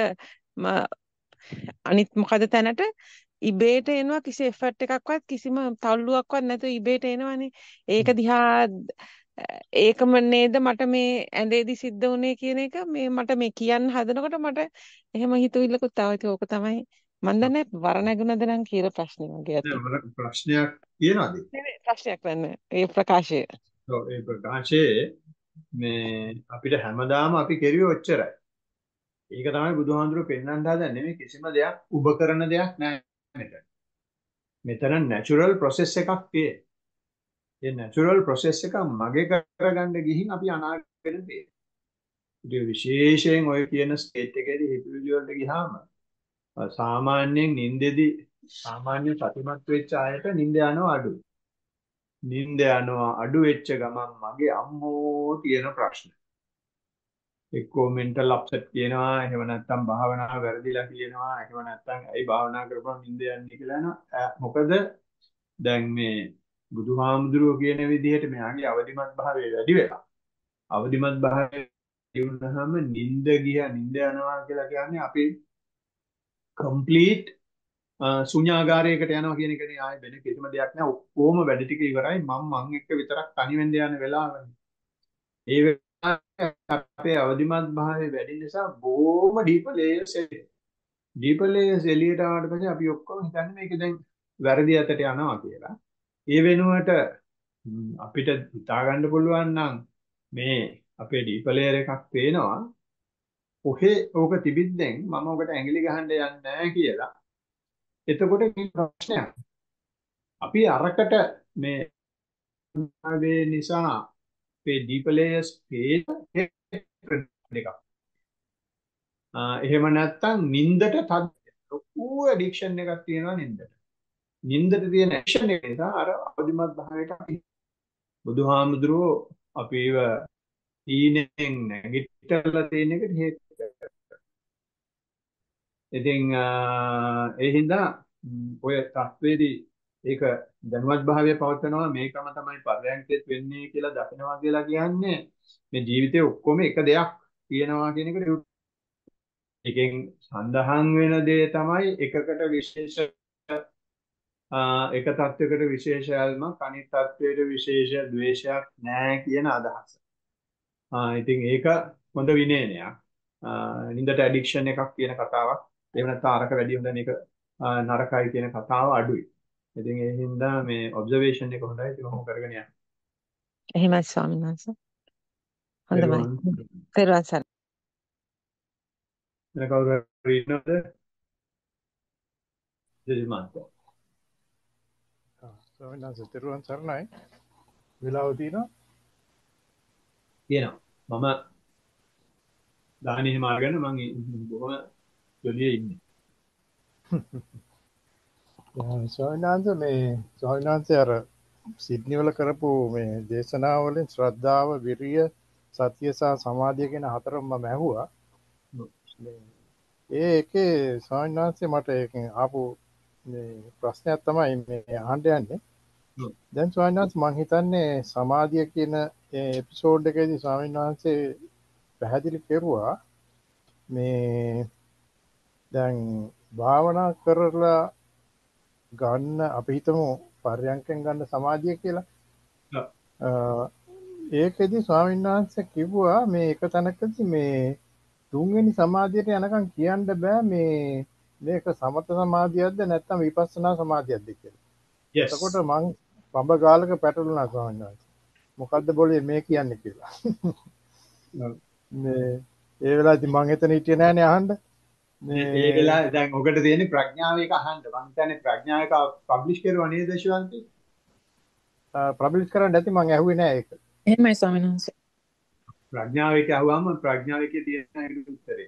අනිත් මොකද තැනට ඉබේට එනවා කිසි එෆර්ට් එකක්වත් කිසිම තල්ලුවක්වත් නැතුව ඉබේට එනවනේ. ඒක දිහා ඒකම නේද මට මේ ඇඳේදී සිද්ධ වුණේ කියන එක මේ මට මේ කියන්න හදනකොට මට එහෙම හිතුවිල්ලකුත් ආවා. ඒක ඕක තමයි මන් දන්නේ වර නැගුණද නම් කියලා ප්‍රශ්නේ මගේ අතේ. ප්‍රශ්නයක් තියනවාද? නෙමෙයි ප්‍රශ්නයක් නැහැ. ඒ ප්‍රකාශය. ඔව් ඒ ප්‍රකාශයේ මේ අපිට හැමදාම අපි කෙරුවේ ඔච්චරයි. ඒක තමයි බුදුහාඳුරු පෙන්වන්න හදන්නේ. මේ කිසිම දෙයක් උබ කරන දෙයක් නෑ මෙතන. මෙතන නැචරල් ප්‍රොසෙස් එකක් තියෙන්නේ. ඒ නැචරල් ප්‍රොසෙස් එක මගේ කරගන්න ගිහින් අපි අනාගතෙට තියෙන්නේ. ඒ විශේෂයෙන් ඔය කියන ස්ටේට් එකේදී හිතුවිලි වලට ගියාම සාමාන්‍යයෙන් නිින්දෙදී සාමාන්‍ය සතිමත් වෙච්ච අයට නිින්ද යනවා අඩුයි. නිින්ද යනවා අඩු වෙච්ච ගමන් මගේ අම්මෝ තියෙන ප්‍රශ්න. එක්කෝ මෙන්ටල් අප්සෙට් කියනවා, එහෙම නැත්නම් භාවනාව වැරදිලා කියනවා, එහෙම නැත්නම් ඇයි භාවනා කරපුවම නිින්ද යන්නේ කියලා යනවා. මොකද දැන් මේ බුදුහාමුදුරුවෝ කියන විදිහට මෙයාගේ අවදිමත් භාවය වැඩි වෙලා. අවදිමත් භාවය වුණාම නිින්ද යනවා කියලා කියන්නේ අපි කම්ප්ලීට් ශුන්‍යාගාරයකට යනවා කියන එකනේ. ආයේ වෙන කිසිම දෙයක් නැහැ. ඔක්කොම වැඩ ටික ඉවරයි. මම එක්ක විතරක් තනි වෙන්න යන වෙලාවනේ. ඒ අපේ අවදිමත් භාවය වැඩි නිසා බොහොම ඩීපර් ලේයර්ස් එළියට ආවට පස්සේ අපි ඔක්කොම හිතන්නේ මේක දැන් වැරදි අතට යනවා කියලා. ඒ වෙනුවට අපිට හිතා ගන්න පුළුවන් නම් මේ අපේ ඩීපර් ලේයර් එකක් පේනවා. කොහේ ඕක තිබිද්දෙන් මම ඔකට ඇඟිලි ගහන්න යන්නේ නැහැ කියලා. එතකොට මේ ප්‍රශ්නයක්. අපි අරකට මේ භාවයේ නිසා අපේ ඩීපර් ලේයර්ස් පේන එකක්. එහෙම නැත්නම් නින්දට ලොකු ඇඩික්ෂන් එකක් තියෙනවා නින්දට. නින්දට තියෙන ඇඩික්ෂන් එක නිසා අර අවදිමත් භාවයට අපි බුදුහාමුදුරුවෝ අපිව ඊනෙන් නැගිටලා තියෙන එකට හේතු. ඉතින් ඒ හින්දා ඔය තත්වේදී ඒක දැනුවත් භාවය පවත්නවා මේකම තමයි පරයන්කෙත් වෙන්නේ කියලා දකිනවා කියලා කියන්නේ මේ ජීවිතේ ඔක්කොම එක දෙයක් තියෙනවා කියන එකට එකෙන් සඳහන් වෙන දේ තමයි එකකට විශේෂ එක තත්වයකට විශේෂ ඇල්මක් අනිත් තත්වයට විශේෂ ද්වේෂයක් නැහැ කියන අදහස. ඉතින් ඒක හොඳ විනයනයක්. නින්දට ඇඩික්ෂන් එකක් කියන කතාවක්. එහෙම නැත්නම් අරක වැඩි හොඳ මේක නරකයි කියන කතාව අඩුයි. ඉතින් ඒ හින්දා මේ ඔබ්සර්වේෂන් එක හොඳයි. ඒක කොහොම කරගෙන යන්න. එහෙමයි ස්වාමීන් වහන්සේ. හොඳයි. පෙරවන් පෙරවන් සරණයි. වෙන කවුරු හරි ඉන්නවද? ජෙජමාන්ත. ස්වාමීන් වහන්සේ තෙරුවන් සරණයි. වෙලාව තියෙනවා. කියනවා. මම දාහනේ එහෙම අරගෙන මම බොහොම ජොලියේ ඉන්නේ. ස්වාමීන් වහන්සේ මේ ස්වාමීන් වහන්සේ අර සිඩ්නි වල කරපු මේ දේශනාව වලින් ශ්‍රද්ධාව, විරිය, සතිය සහ සමාධිය කියන හතරම මම ඇහුවා. මේ ඒකේ ස්වාමීන් වහන්සේ මට ඒකෙන් ආපු මේ ප්‍රශ්නයක් තමයි මේ අහන්න යන්නේ. දැන් ස්වාමීන් වහන්සේ මම හිතන්නේ සමාධිය කියන එපිසෝඩ් එකේදී ස්වාමීන් වහන්සේ පැහැදිලි කෙරුවා මේ දැන් භාවනා කරලා ගන්න අපි හිතමු පර්යංකෙන් ගන්න සමාධිය කියලා. ඒකෙදි ස්වාමීන් වහන්සේ කිව්වා මේ එක තැනකදී මේ තුන්වෙනි සමාධියට යනකම් කියන්න බෑ මේක සමත සමාධියක්ද නැත්නම් විපස්සනා සමාධියක්ද කියලා. Yes. එතකොට මං පඹ ගාලක පැටළුණා ස්වාමීන් වහන්සේ. මොකද්ද બોලේ මේ කියන්නේ කියලා. මේ ඒ වෙලාවේදී මං එතන හිටියේ නෑනේ අහන්න. ඒ වෙලාවේ දැන් ඔකට තියෙන්නේ ප්‍රඥාව එක අහන්න. මම හිතන්නේ ප්‍රඥාව එක පබ්ලිෂ් කරුවා නේද ශිවන්ති? පබ්ලිෂ් කරන්න නැති මං ඇහුවේ නෑ ඒක. එහෙමයි ස්වාමීන් වහන්සේ. ප්‍රඥාව එක අහුවාම ප්‍රඥාව එකේ තියෙන උත්තරේ.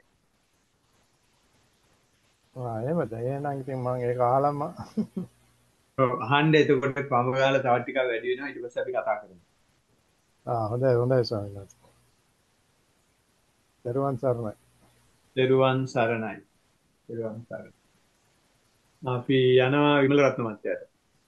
එහෙමද? එහෙනම් ඉතින් මං ඒක අහලම අහන්න එතකොට පඹ ගාලා තව ටිකක් වැඩි වෙනවා ඊට පස්සේ අපි කතා කරමු. හොඳයි ස්වාමීන් වහන්සේ. දරුවන් සරණයි. දරුවන් සරණයි. දරුවන් සරණයි. අපි යනවා විමල රත්න මහත්තයාට.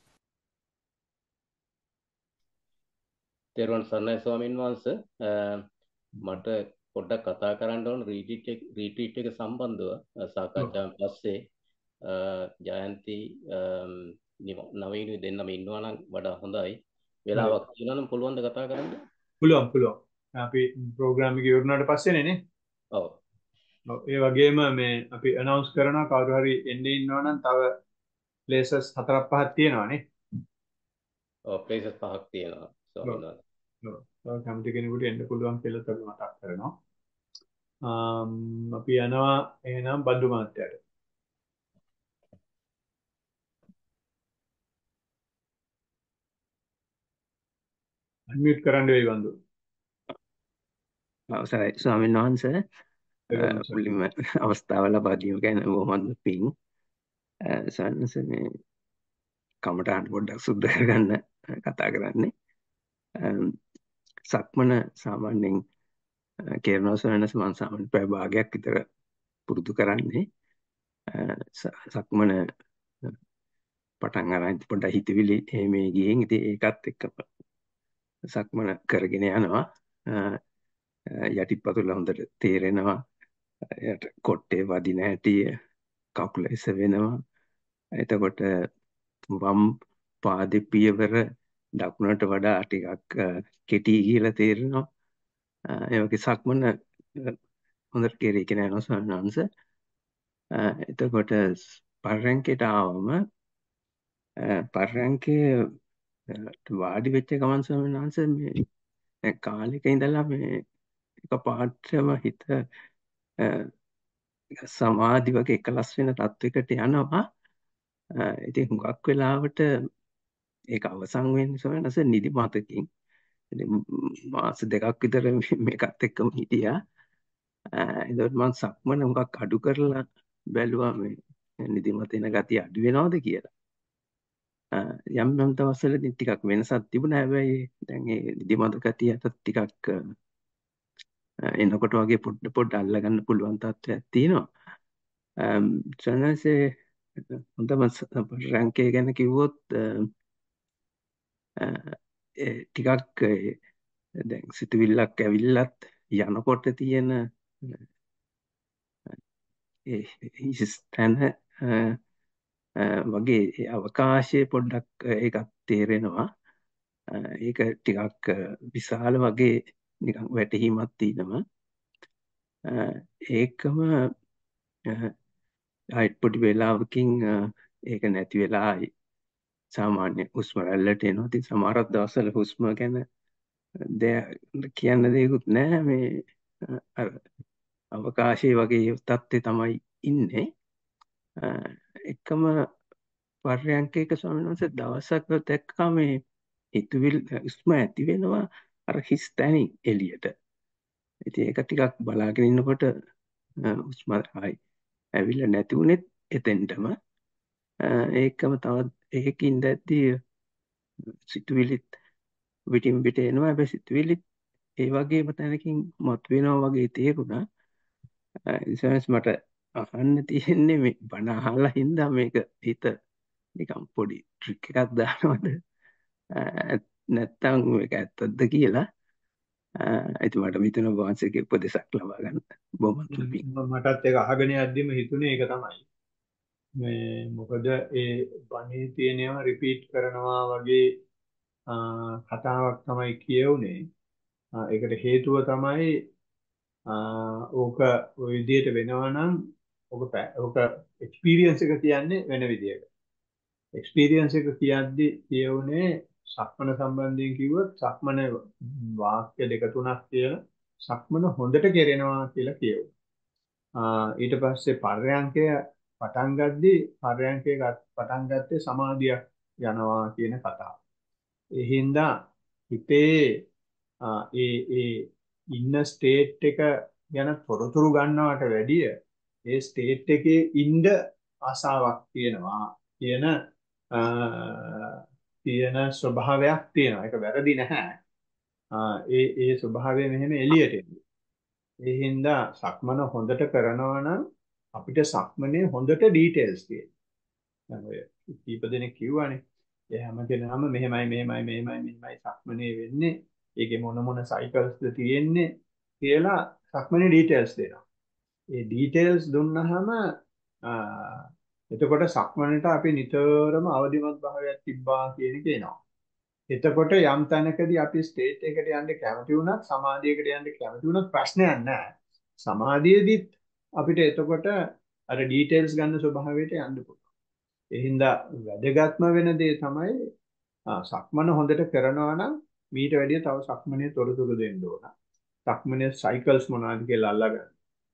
තෙරුවන් සරණයි ස්වාමීන් වහන්සේ. මට පොඩ්ඩක් කතා කරන්න ඕන රීට්‍රීට් එක සම්බන්ධව සාකච්ඡාවෙන් පස්සේ ජයන්ති නවීන දෙන්නම ඉන්නවා නම් වඩා හොඳයි. වෙලාවක් තියෙනවා නම් පුළුවන් ද කතා කරන්න? පුළුවන්. අපි ප්‍රෝග්‍රෑම් එක ඉවරනාට පස්සේනේ නේ. ඔව්. ඒ වගේම මේ අපි අනවුන්ස් කරනවා කවුරු හරි එන්නේ ඉන්නවා නම් තව ප්ලේසස් 4-5ක් තියෙනවානේ. ඔව් ප්ලේසස් 5ක් තියෙනවා ස්වාමීන් වහන්සේ. ඔව්. කැමති කෙනෙකුට එන්න පුළුවන් කියලා අපි මතක් කරනවා. අපි යනවා එහෙනම් බද්දු මහත්තයාට. අන්මියුට් කරන්න වෙයි බන්දු. අවසරයි ස්වාමීන් වහන්සේ. මුලින්ම අවස්ථාව ලබා දීම ගැන බොහොම පිං. සන්නස මේ කමටහන් පොඩ්ඩක් සුද්ධ කරගන්න කතා කරන්නේ. සක්මන සාමාන්‍යයෙන් කරනවා සවනස මම සාමාන්‍ය පැය භාගයක් විතර පුරුදු කරන්නේ. සක්මන පටන් අරන් පොඩ්ඩක් හිතවිලි මේ ගියෙන් ඉතින් ඒකත් එක්ක සක්මන කරගෙන යනවා. යටිපතුල හොඳට තේරෙනවා. කොට්ටේ වදින හැටි කකුල එසවෙනවා. එතකොට වම් පාදේ පියවර දකුණට වඩා ටිකක් කෙටි කියලා තේරෙනවා. ඒ වගේ සක්මන හොඳට කෙරේගෙන යනවා සන්නංශ. එතකොට පර්යංකයට ආවම පර්යංකේ වාඩි වෙච්ච ගමන් සන්නංශ මේ කාලෙක ඉඳලා මේ එක පාඩම හිත සමාධි වගේ එකලස් වෙන තත්වයකට යනවා. ඉතින් හුඟක් වෙලාවට ඒක අවසන් වෙන්නේ සොයනස නිදිමතකින්. ඉතින් මාස දෙකක් විතර මේකත් එක්කම හිටියා. එතකොට මම සක්මන හුඟක් අඩු කරලා බැලුවා මේ නිදිමත එන ගතිය අඩු වෙනවද කියලා. යම් යම් දවස්වලදී ටිකක් වෙනසක් තිබුණා. හැබැයි දැන් ඒ නිදිමත ගතියට ටිකක් එනකොට වගේ පොඩ අල්ලගන්න පුළුවන් තත්ත්වයක් තියෙනවා. සනසේ හොඳම රැංකේ ගැන කිව්වොත් ටිකක් දැන් සිතුවිල්ලක් ඇවිල්ලත් යනකොට තියෙන තැන වගේ අවකාශයේ පොඩ්ඩක් ඒකත් තේරෙනවා. ඒක ටිකක් විශාල වගේ නිකන් වැටහීමක් තියෙනවා. ඒකම ආයෙත් පොඩි වෙලාවකින් ඒක නැති වෙලා සාමාන්‍ය හුස්ම රැල්ලට එනවා. ඉතින් සමහරක් දවස්වල හුස්ම ගැන කියන්න දෙයක්වත් නැහැ. මේ අර අවකාශයේ වගේ තත්ත්වේ තමයි ඉන්නේ. එකම පර්යන්කයක ස්වාමීන් වහන්සේ දවසක් දැක්කා මේ හිතුවිලි හුස්ම ඇති වෙනවා අර හිස් තැනින් එළියට. ඉතින් ඒක ටිකක් බලාගෙන ඉන්නකොට හුස්ම ආයි ඇවිල්ලා නැති වුණෙත් එතෙන්ටම. ඒකම තවත් ඒකින් දැද්දී සිතුවිලිත් විටින් විට එනවා. හැබැයි සිතුවිලිත් ඒ වගේම තැනකින් මතුවෙනවා වගේ තේරුණා. ඉතින් මට අහන්න තියෙන්නේ මේ බණ අහලා හින්දා මේක හිත නිකන් පොඩි ට්‍රික් එකක් දානවද නැත්තම් මේක ඇත්තද කියලා. ඉතින් මට මිතුන වහන්සේගේ උපදේශක් ලබා ගන්න බොහොම තුපි. මටත් ඒක අහගෙන යද්දිම හිතුනේ ඒක තමයි. මේ මොකද ඒ බණේ තියෙනවා රිපීට් කරනවා වගේ කතාවක් තමයි කියවුනේ. ඒකට හේතුව තමයි ඕක ওই විදිහට වෙනවා නම් ඕක එක්ස්පීරියන්ස් එක කියන්නේ වෙන විදිහකට. එක්ස්පීරියන්ස් එක කියද්දි කියවුනේ සක්මන සම්බන්ධයෙන් කිව්වොත් සක්මන වාක්‍ය දෙක තුනක් කියලා සක්මන හොඳට කෙරෙනවා කියලා කියවුවා. ඊට පස්සේ පර්යංකය පටන් ගද්දී පර්යංකේ පටන් ගත්තේ සමාධියක් යනවා කියන කතාව. ඒ හින්දා හිතේ ඒ ඉන්න ස්ටේට් එක ගැන තොරතුරු ගන්නවට වැඩිය ඒ ස්ටේට් එකේ ඉන්න ආසාවක් තියෙනවා කියන ස්වභාවයක් තියෙනවා. ඒක වැරදි නැහැ. ඒ ස්වභාවය මෙහෙම එළියට එන්නේ. ඒ හින්දා සක්මන හොඳට කරනවා නම් අපිට සක්මනේ හොඳට ඩීටේල්ස් තියෙනවා. දැන් ඔය කීප දෙනෙක් කිව්වානේ. ඒ හැම කෙනාම මෙහෙමයි සක්මනේ වෙන්නේ. ඒකේ මොන සයිකල්ස්ද තියෙන්නේ කියලා සක්මනේ ඩීටේල්ස් දෙනවා. ඒ ඩීටේල්ස් දුන්නාම එතකොට සක්මනට අපි නිතරම අවදිමත් භාවයක් තිබ්බා කියන එක එනවා. එතකොට යම් තැනකදී අපි ස්ටේට් එකට යන්න කැමති වුණත් සමාධියකට යන්න කැමති වුණත් ප්‍රශ්නයක් නැහැ. සමාධියේදීත් අපිට එතකොට අර ඩීටේල්ස් ගන්න ස්වභාවයට යන්න පුළුවන්. ඒ හින්දා වැදගත්ම වෙන දේ තමයි සක්මන හොඳට කරනවා නම් මීට වැඩිය තව සක්මනේ තොරතුරු දෙන්න ඕන. සක්මනේ සයිකල්ස් මොනවද කියලා අල්ලගන්න.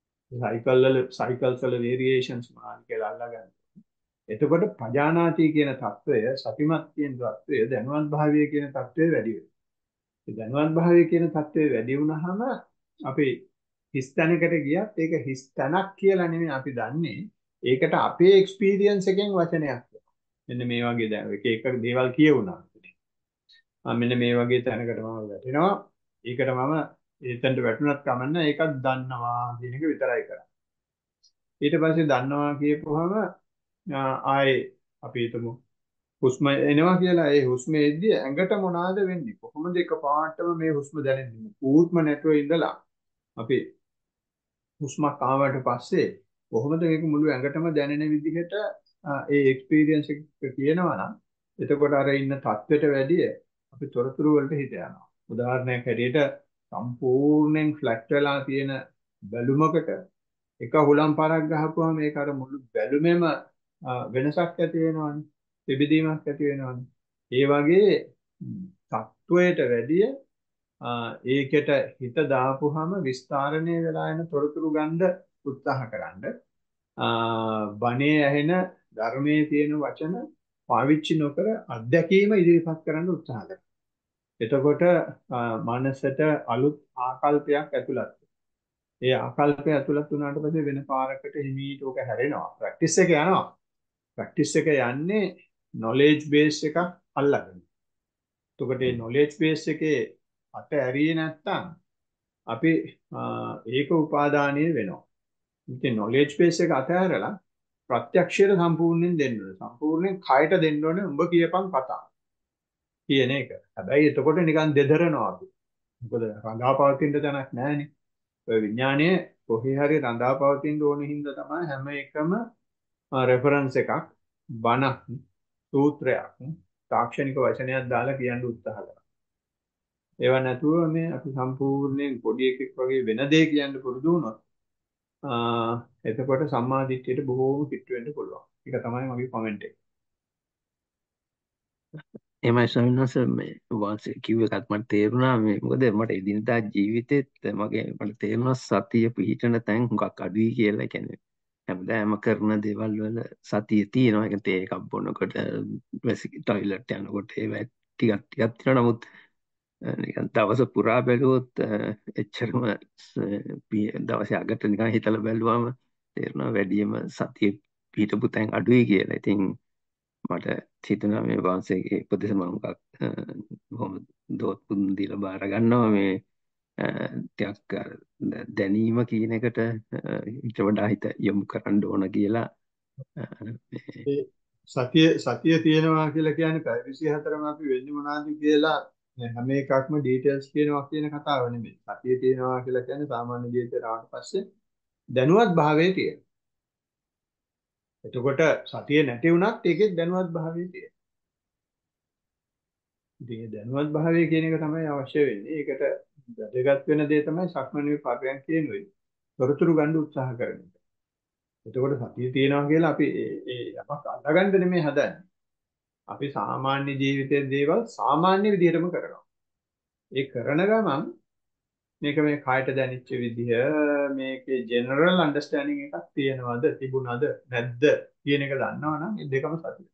සයිකල්ස් වල වේරියේෂන්ස් මොනවද කියලා අල්ලගන්න. එතකොට පජානාති කියන தত্ত্বය සතිමත් කියන தত্ত্বය දැනුවත් භාවය කියන தত্ত্বය වැඩි වෙනවා. ඒ දැනුවත් භාවය කියන தত্ত্বය වැඩි වුණාම අපි හිස් තැනකට ගියත් ඒක හිස් තැනක් කියලා නෙමෙයි අපි දන්නේ. ඒකට අපේ එක්ස්පීරියන්ස් එකෙන් වචනයක්. මෙන්න මේ වගේ දැන් එක දේවල් කියවුණා. මෙන්න මේ වගේ තැනකට මම වැටෙනවා. ඒකට මම එතනට වැටුණත් කමන්න ඒකත් දන්නවා කියන එක විතරයි කරන්නේ. ඊට පස්සේ දන්නවා කියපුවම ආයේ අපි හිතමු හුස්ම එනවා කියලා. ඒ හුස්ම එද්දී ඇඟට මොනවාද වෙන්නේ? කොහොමද එකපාරටම මේ හුස්ම දැනෙන්නේ? ඌත්ම නැතුව ඉඳලා අපි හුස්මක් ආවට පස්සේ කොහොමද මේක මුළු ඇඟටම දැනෙන විදිහට ඒ එක්ස්පීරියන්ස් එක කියනවා නම් එතකොට අර ඉන්න තත්ත්වයට වැඩිය අපි තොරතුරු වලට හිත යනවා. උදාහරණයක් හැටියට සම්පූර්ණයෙන් ෆ්ලැට් වෙලා තියෙන බැලුමකට එක හුලම් පාරක් ගහපුවම මේක අර මුළු බැලුමෙම වෙනසක් ඇති වෙනවනේ. පිබිදීමක් ඇති වෙනවනේ. ඒ වගේ තත්වයට වැඩිය ඒකට හිත දාපුවාම විස්තරණය වෙලා යන තොරතුරු ගන්න උත්සාහ කරන්න. බණේ ඇහෙන ධර්මයේ තියෙන වචන පාවිච්චි නොකර අත්දැකීම ඉදිරිපත් කරන්න උත්සාහ කරන්න. එතකොට මනසට අලුත් ආකල්පයක් ඇතුළත්. ඒ ආකල්පය ඇතුළත් වුණාට පස්සේ වෙන පාරකට හිමීට ඕක හැරෙනවා. ප්‍රැක්ටිස් එක යනවා. ප්‍රැක්ටිස් එක යන්නේ නොලෙජ් බේස් එකක් අල්ලගෙන. එතකොට මේ නොලෙජ් බේස් එකේ අත ඇරියේ නැත්තම් අපි ඒක උපාදානීය වෙනවා. ඉතින් නොලෙජ් බේස් එක අතහැරලා ප්‍රත්‍යක්ෂයට සම්පූර්ණයෙන් දෙන්න ඕනේ. සම්පූර්ණයෙන් කයට දෙන්න ඕනේ උඹ කියපන් කතා කියන එක. හැබැයි එතකොට නිකන් දෙදරනවා අපි. මොකද රඟාපවතින්න තැනක් නැහැනේ. ඔය විඥානයේ කොහේ හරි රඳා පවතින ඕන හින්දා තමයි හැම එකම රෙෆරන්ස් එකක් බණක් සූත්‍රයක් තාක්ෂණික වචනයක් දාලා කියන්න උත්සාහ කරනවා. ඒව නැතුව මේ අපි සම්පූර්ණයෙන් පොඩි එකෙක් වගේ වෙන දේ කියන්න පුරුදු වුණොත් එතකොට සම්මා දිට්ඨියට බොහෝම කිට්ටු වෙන්න පුළුවන්. ඒක තමයි මගේ කමෙන්ට් එක. එමයි ස්වාමීන් වහන්සේ මේ වාසේ කිව්ව එකත් මට තේරුණා මේ මොකද මට එදිනදා ජීවිතෙත් මට තේරුණා සතිය පිහිටන තැන් හුඟක් අඩුයි කියලා. කියන්නේ හැමදාම කරන දේවල් වල සතිය තියෙනවා. ඒ කියන්නේ එකක් බොනකොට ටොයිලට් යනකොට ඒවා ටිකක් තියෙනවා. නමුත් නිකන් දවස පුරා බැලුවොත් එච්චරම දවසේ අගට නිකන් හිතලා බැලුවම තේරෙනවා වැඩියම සතිය පිහිටපු තැන් අඩුයි කියලා. ඉතින් මට හිතුණා මේ වංශයේ උපදේශ මම හුඟක් බොහොම දෝත්පුන් දීලා බාර ගන්නවා මේ ටිකක් දැනීම කියන එකට ඊට වඩා හිත යොමු කරන්න ඕන කියලා සතිය තියෙනවා කියලා කියන්නේ පැය 24ම අපි වෙන්නේ මොනවද කියලා හැම එකක්ම ඩීටේල්ස් කියනවා කියන කතාව නෙමෙයි. සතිය තියෙනවා කියලා කියන්නේ සාමාන්‍ය ජීවිතේට ආවට පස්සේ දැනුවත් භාවයේ තියෙනවා. එතකොට සතිය නැති වුණත් ඒකෙත් දැනුවත් භාවයේ තියෙනවා. ඉතින් දැනුවත් භාවය කියන එක තමයි අවශ්‍ය වෙන්නේ. ඒකට වැදගත් වෙන දේ තමයි සක්මණේ පරයන් කියනුයි. තොරතුරු ගන්න උත්සාහ කරන එක. එතකොට සතිය තියෙනවා කියලා අපි ඒ යමක් අල්ලගන්න නෙමෙයි හදන්නේ. අපි සාමාන්‍ය ජීවිතයේ දේවල් සාමාන්‍ය විදිහටම කරනවා. ඒ කරන ගමන් මේක මේ කායට දැනෙච්ච විදිහ මේකේ ජෙනරල් අන්ඩර්ස්ටෑන්ඩින් එකක් තියෙනවද තිබුණාද නැද්ද කියන එක දන්නවනම් මේ දෙකම සතිය.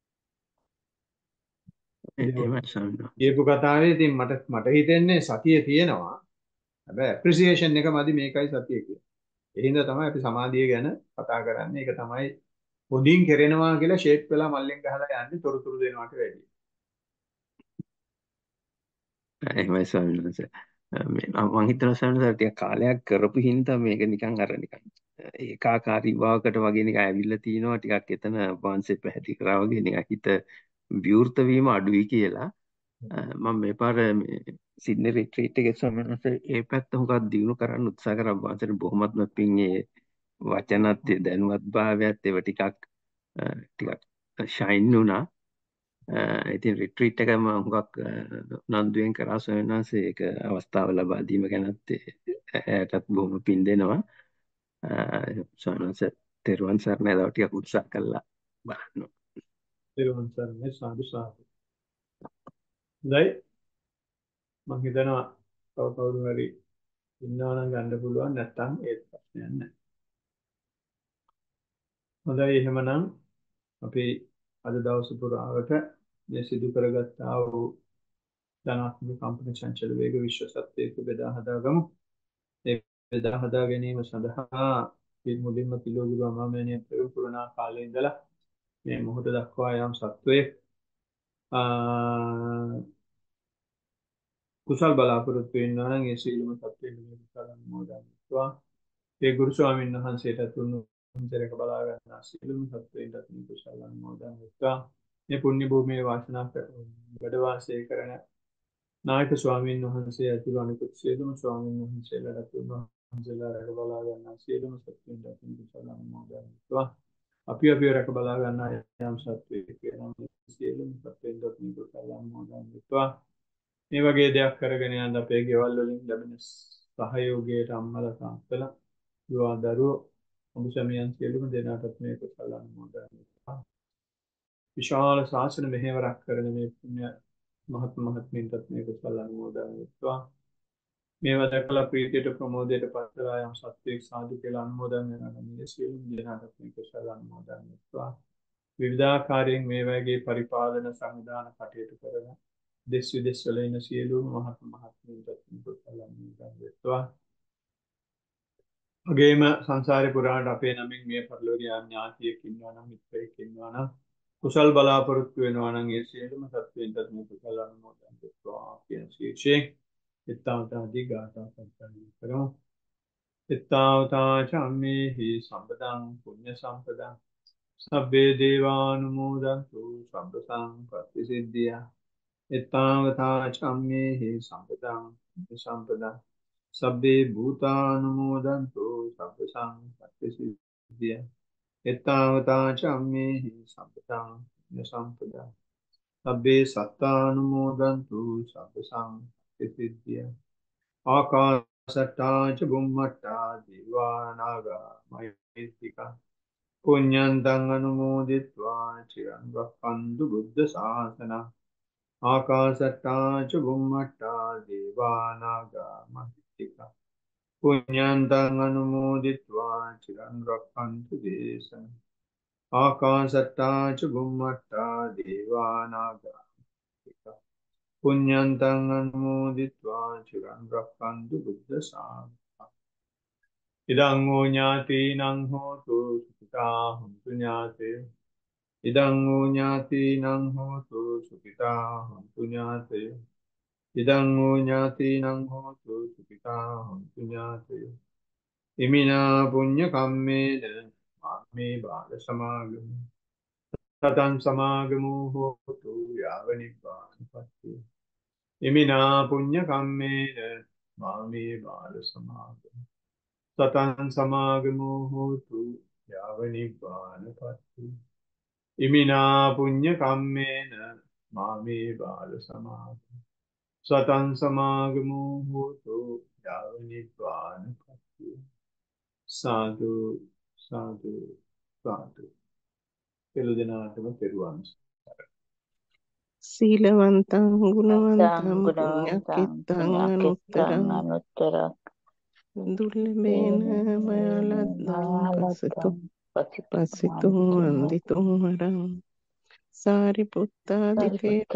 කියපු කතාවේ ඉතින් මට හිතෙන්නේ සතිය තියෙනවා. හැබැයි ඇප්‍රීසියේෂන් එක මදි මේකයි සතිය කියන්නේ. ඒ හින්දා තමයි අපි සමාධිය ගැන කතා කරන්නේ. ඒක තමයි හොඳින් කෙරෙනවා කියලා ෂේප් වෙලා මල්ලෙන් ගහලා යන්නේ තොරතුරු දෙනවට වැඩිය. එහෙමයි ස්වාමීන් වහන්සේ. මම හිතනවා ස්වාමීන් වහන්සේ ටික කාලයක් කරපු හින්දා මේක නිකන් නිකන් ඒකාකාරී වාවකට වගේ නිකන් ඇවිල්ලා තිනවා. ටිකක් එතන වංශේ පැහැදිලි කරා වගේ නිකන් හිත විවෘත වීම අඩුයි කියලා. මම මේ පාර සිඩ්නි රිට්‍රීට් එකේ ස්වාමීන් වහන්සේ ඒ පැත්ත හුඟක් දියුණු කරන්න උත්සාහ කරා. වංශේ බොහොමත්ම පිං ඒ වචනත් දැනුවත් භාවයත් ඒව ටිකක් ෂයින් වුණා. ඉතින් රිට්‍රීට් එක මම හුඟක් උනන්දුවෙන් කරා ස්වාමීන් වහන්සේ. ඒක අවස්ථාව ලබා දීම ගැනත් එයාටත් බොහොම පිං දෙනවා. ස්වාමීන් වහන්සේ තෙරුවන් සරණයි. තව ටිකක් උත්සාහ කළා බලන්න. තෙරුවන් සරණයි සාදු සාදු. දැයි මම හිතනවා තව කවුරු හරි ඉන්නවා නම් ගන්න පුළුවන් නැත්නම් ඒත් ප්‍රශ්නයක් නැහැ. හොඳයි එහෙමනම් අපි අද දවස් පුරාවට මේ සිදු කරගත්තා වූ ධනාත්මක කම්පන චංචල වේග විශ්ව සත්‍යයක බෙදා හදාගමු. ඒ බෙදා හදා ගැනීම සඳහා මුලින්ම පිළිගුරු අමාමෑණිය පුරාණ කාලේ ඉඳලා මේ මොහොත දක්වා යම් සත්වයේ කුසල් බලාපොරොත්තු වෙනවා නම් ඒ සීලම සත්වයෙන් මේ කුසල අනුමෝදන්වා. ඒ ගුරු ස්වාමීන් වහන්සේට තුන්වරක බලා ගන්නා සීලම සත්වයෙන්ට මේ කුසල අනුමෝදන්වා. මේ පුණ්‍ය භූමියේ වාසනා වැඩ වාසය කරන නායක ස්වාමීන් වහන්සේ ඇතුළු අනිකුත් සියලුම ස්වාමීන් වහන්සේලාට තුන්වහන්සේලා රැක බලා ගන්නා සියලුම සත්වයින්ට මේ කුසල අනුමෝදන්වා. අපි රැක බලා ගන්නා යම් සත්වයෙක් වෙනවා සියලුම සත්වයින්ට මේ කුසල අනුමෝදන්වා. මේ වගේ දෙයක් කරගෙන යන අපේ ගෙවල් වලින් ලැබෙන සහයෝගයට අම්මලා තාත්තලා දුවා දරුවෝ ඔබසමියන් සියලුම දෙනාටත් මේ කුසල අනුමෝදන්වා. විශාල ශාසන මෙහෙවරක් කරන මේ පුණ්‍ය මහත්මීන්ටත් මේ කුසල අනුමෝදන්වා. මේවා දැකලා ප්‍රීතියට ප්‍රමෝදයට පත්වලා යම් සත්‍යයක් සාදු කියලා අනුමෝදන් වෙනවා. මේ සියලුම දෙනාටත් මේ කුසල අනුමෝදන්වා. විවිධාකාරයෙන් මේ වගේ පරිපාලන සංවිධාන කටයුතු කරන දෙස් විදෙස් වල ඉන්න සියලුම මහත්මීන්ටත් කුසල අනුමෝදන්වා. වගේම සංසාරේ පුරාට අපේ නමින් මේ පරිලෝකීය ඥාතියෙක් ඉන්නවා නම් මිත්‍රයෙක් ඉන්නවා නම් කුසල් බලාපොරොත්තු වෙනවා නම් ඒ සියලුම සත්වයින්ටත් මේ කුසල අනුමෝදන්වා කියන ශීර්ෂයෙන් ittavataදී ගාථා සම්පන්න කරමු. ittavata චම්මේහි සම්පදං පුඤ්ඤ සම්පදං සබ්බේ දේවානුමෝදන්තු සබ්බ සංපත්ති සිද්ධියා. ittavata චම්මේහි සම්පදං පුඤ්ඤ සම්පදං සබ්බේ භූතානුමෝදන්තු සබ්බ සංපත්ති සිද්ධිය. එත්තාවතා චම්මේහි සම්පතං සම්පදා. සබ්බේ සත්තානුමෝදන්තු සබ්බ සංපත්ති සිද්ධිය. ආකාශට්ටා ච බුම්මට්ටා දිවා නාග මහිත්‍තිකා. පුඤ්ඤන්තං අනුමෝදිत्वा චිරං රක්ඛන්තු බුද්ධ ශාසනං. ආකාශට්ටා ච බුම්මට්ටා දේවා නාග මහිත්‍තිකා. පුඤ්ඤන්තං අනුමෝදිत्वा චිරං රක්ඛන්තු දේශනං. ආකාශට්ටා ච බුම්මට්ටා දේවා නාග මහිත්‍තිකා. පුඤ්ඤන්තං අනුමෝදිत्वा චිරං රක්ඛන්තු බුද්ධ ශාසනං. ඉදං ෝ ඥාතිනං හෝතු සුඛිතා හොන්තු ඥාතේ. ඉදං ෝ ඥාතිනං හෝතු සුඛිතා හොන්තු ඥාතේ. ඉදං ෝ ඥාතිනං හෝතු සුඛිතා හොන්තු ඥාතේ. ඉමිනා පුඤ්ඤ කම්මේන මාමේ බාල සමාගමු. සතං සමාගමු හෝතු යාව නිබ්බානපත්ති. ඉමිනා පුඤ්ඤ කම්මේන මාමේ බාල සමාගමු. සතං සමාගමු හෝතු යාව නිබ්බානපත්ති. ඉමිනා පුඤ්ඤ කම්මේන මාමේ බාල සමාගමු. සතං සමාගමු හෝතු යාව නිබ්බානපත්ති. සාදු සාදු සාදු. සියලු දෙනාටම තෙරුවන් සරණයි. සීලවන්තං ගුණවන්තං ගුණවන්තං පුඤ්ඤක්ඛිතං අනුත්තරං අනුත්තරං දුර්ලභේන මයා ලද්දං පසිතුං වන්දිතුං වරං සාරිපුත්තාදි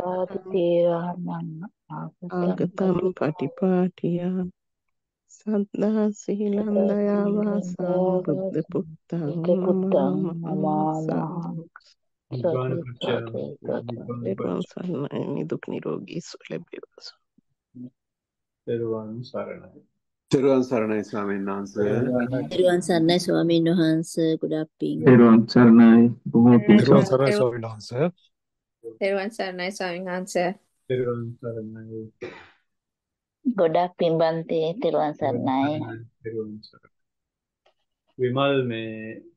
තේරං ආගතං පටිපාටියා සද්දා සීලං දයා වාසං බුද්ධ පුත්තං නමාමි. නිබ්බාන පත්‍ය තෙරුවන් සරණයි. නිදුක් නිරෝගී සුව ලැබේවා. තෙරුවන් සරණයි. තෙරුවන් සරණයි ස්වාමීන් වහන්සේ. තෙරුවන් සරණයි ස්වාමීන් වහන්සේ. ගොඩාක් පිං. තෙරුවන් සරණයි. බොහෝ පිං. තෙරුවන් සරණයි ස්වාමීන් වහන්සේ. තෙරුවන් සරණයි ස්වාමීන් වහන්සේ. තෙරුවන් සරණයි. ගොඩාක් පිං බන්තේ. තෙරුවන් සරණයි. තෙරුවන් සරණයි. විමල් මේ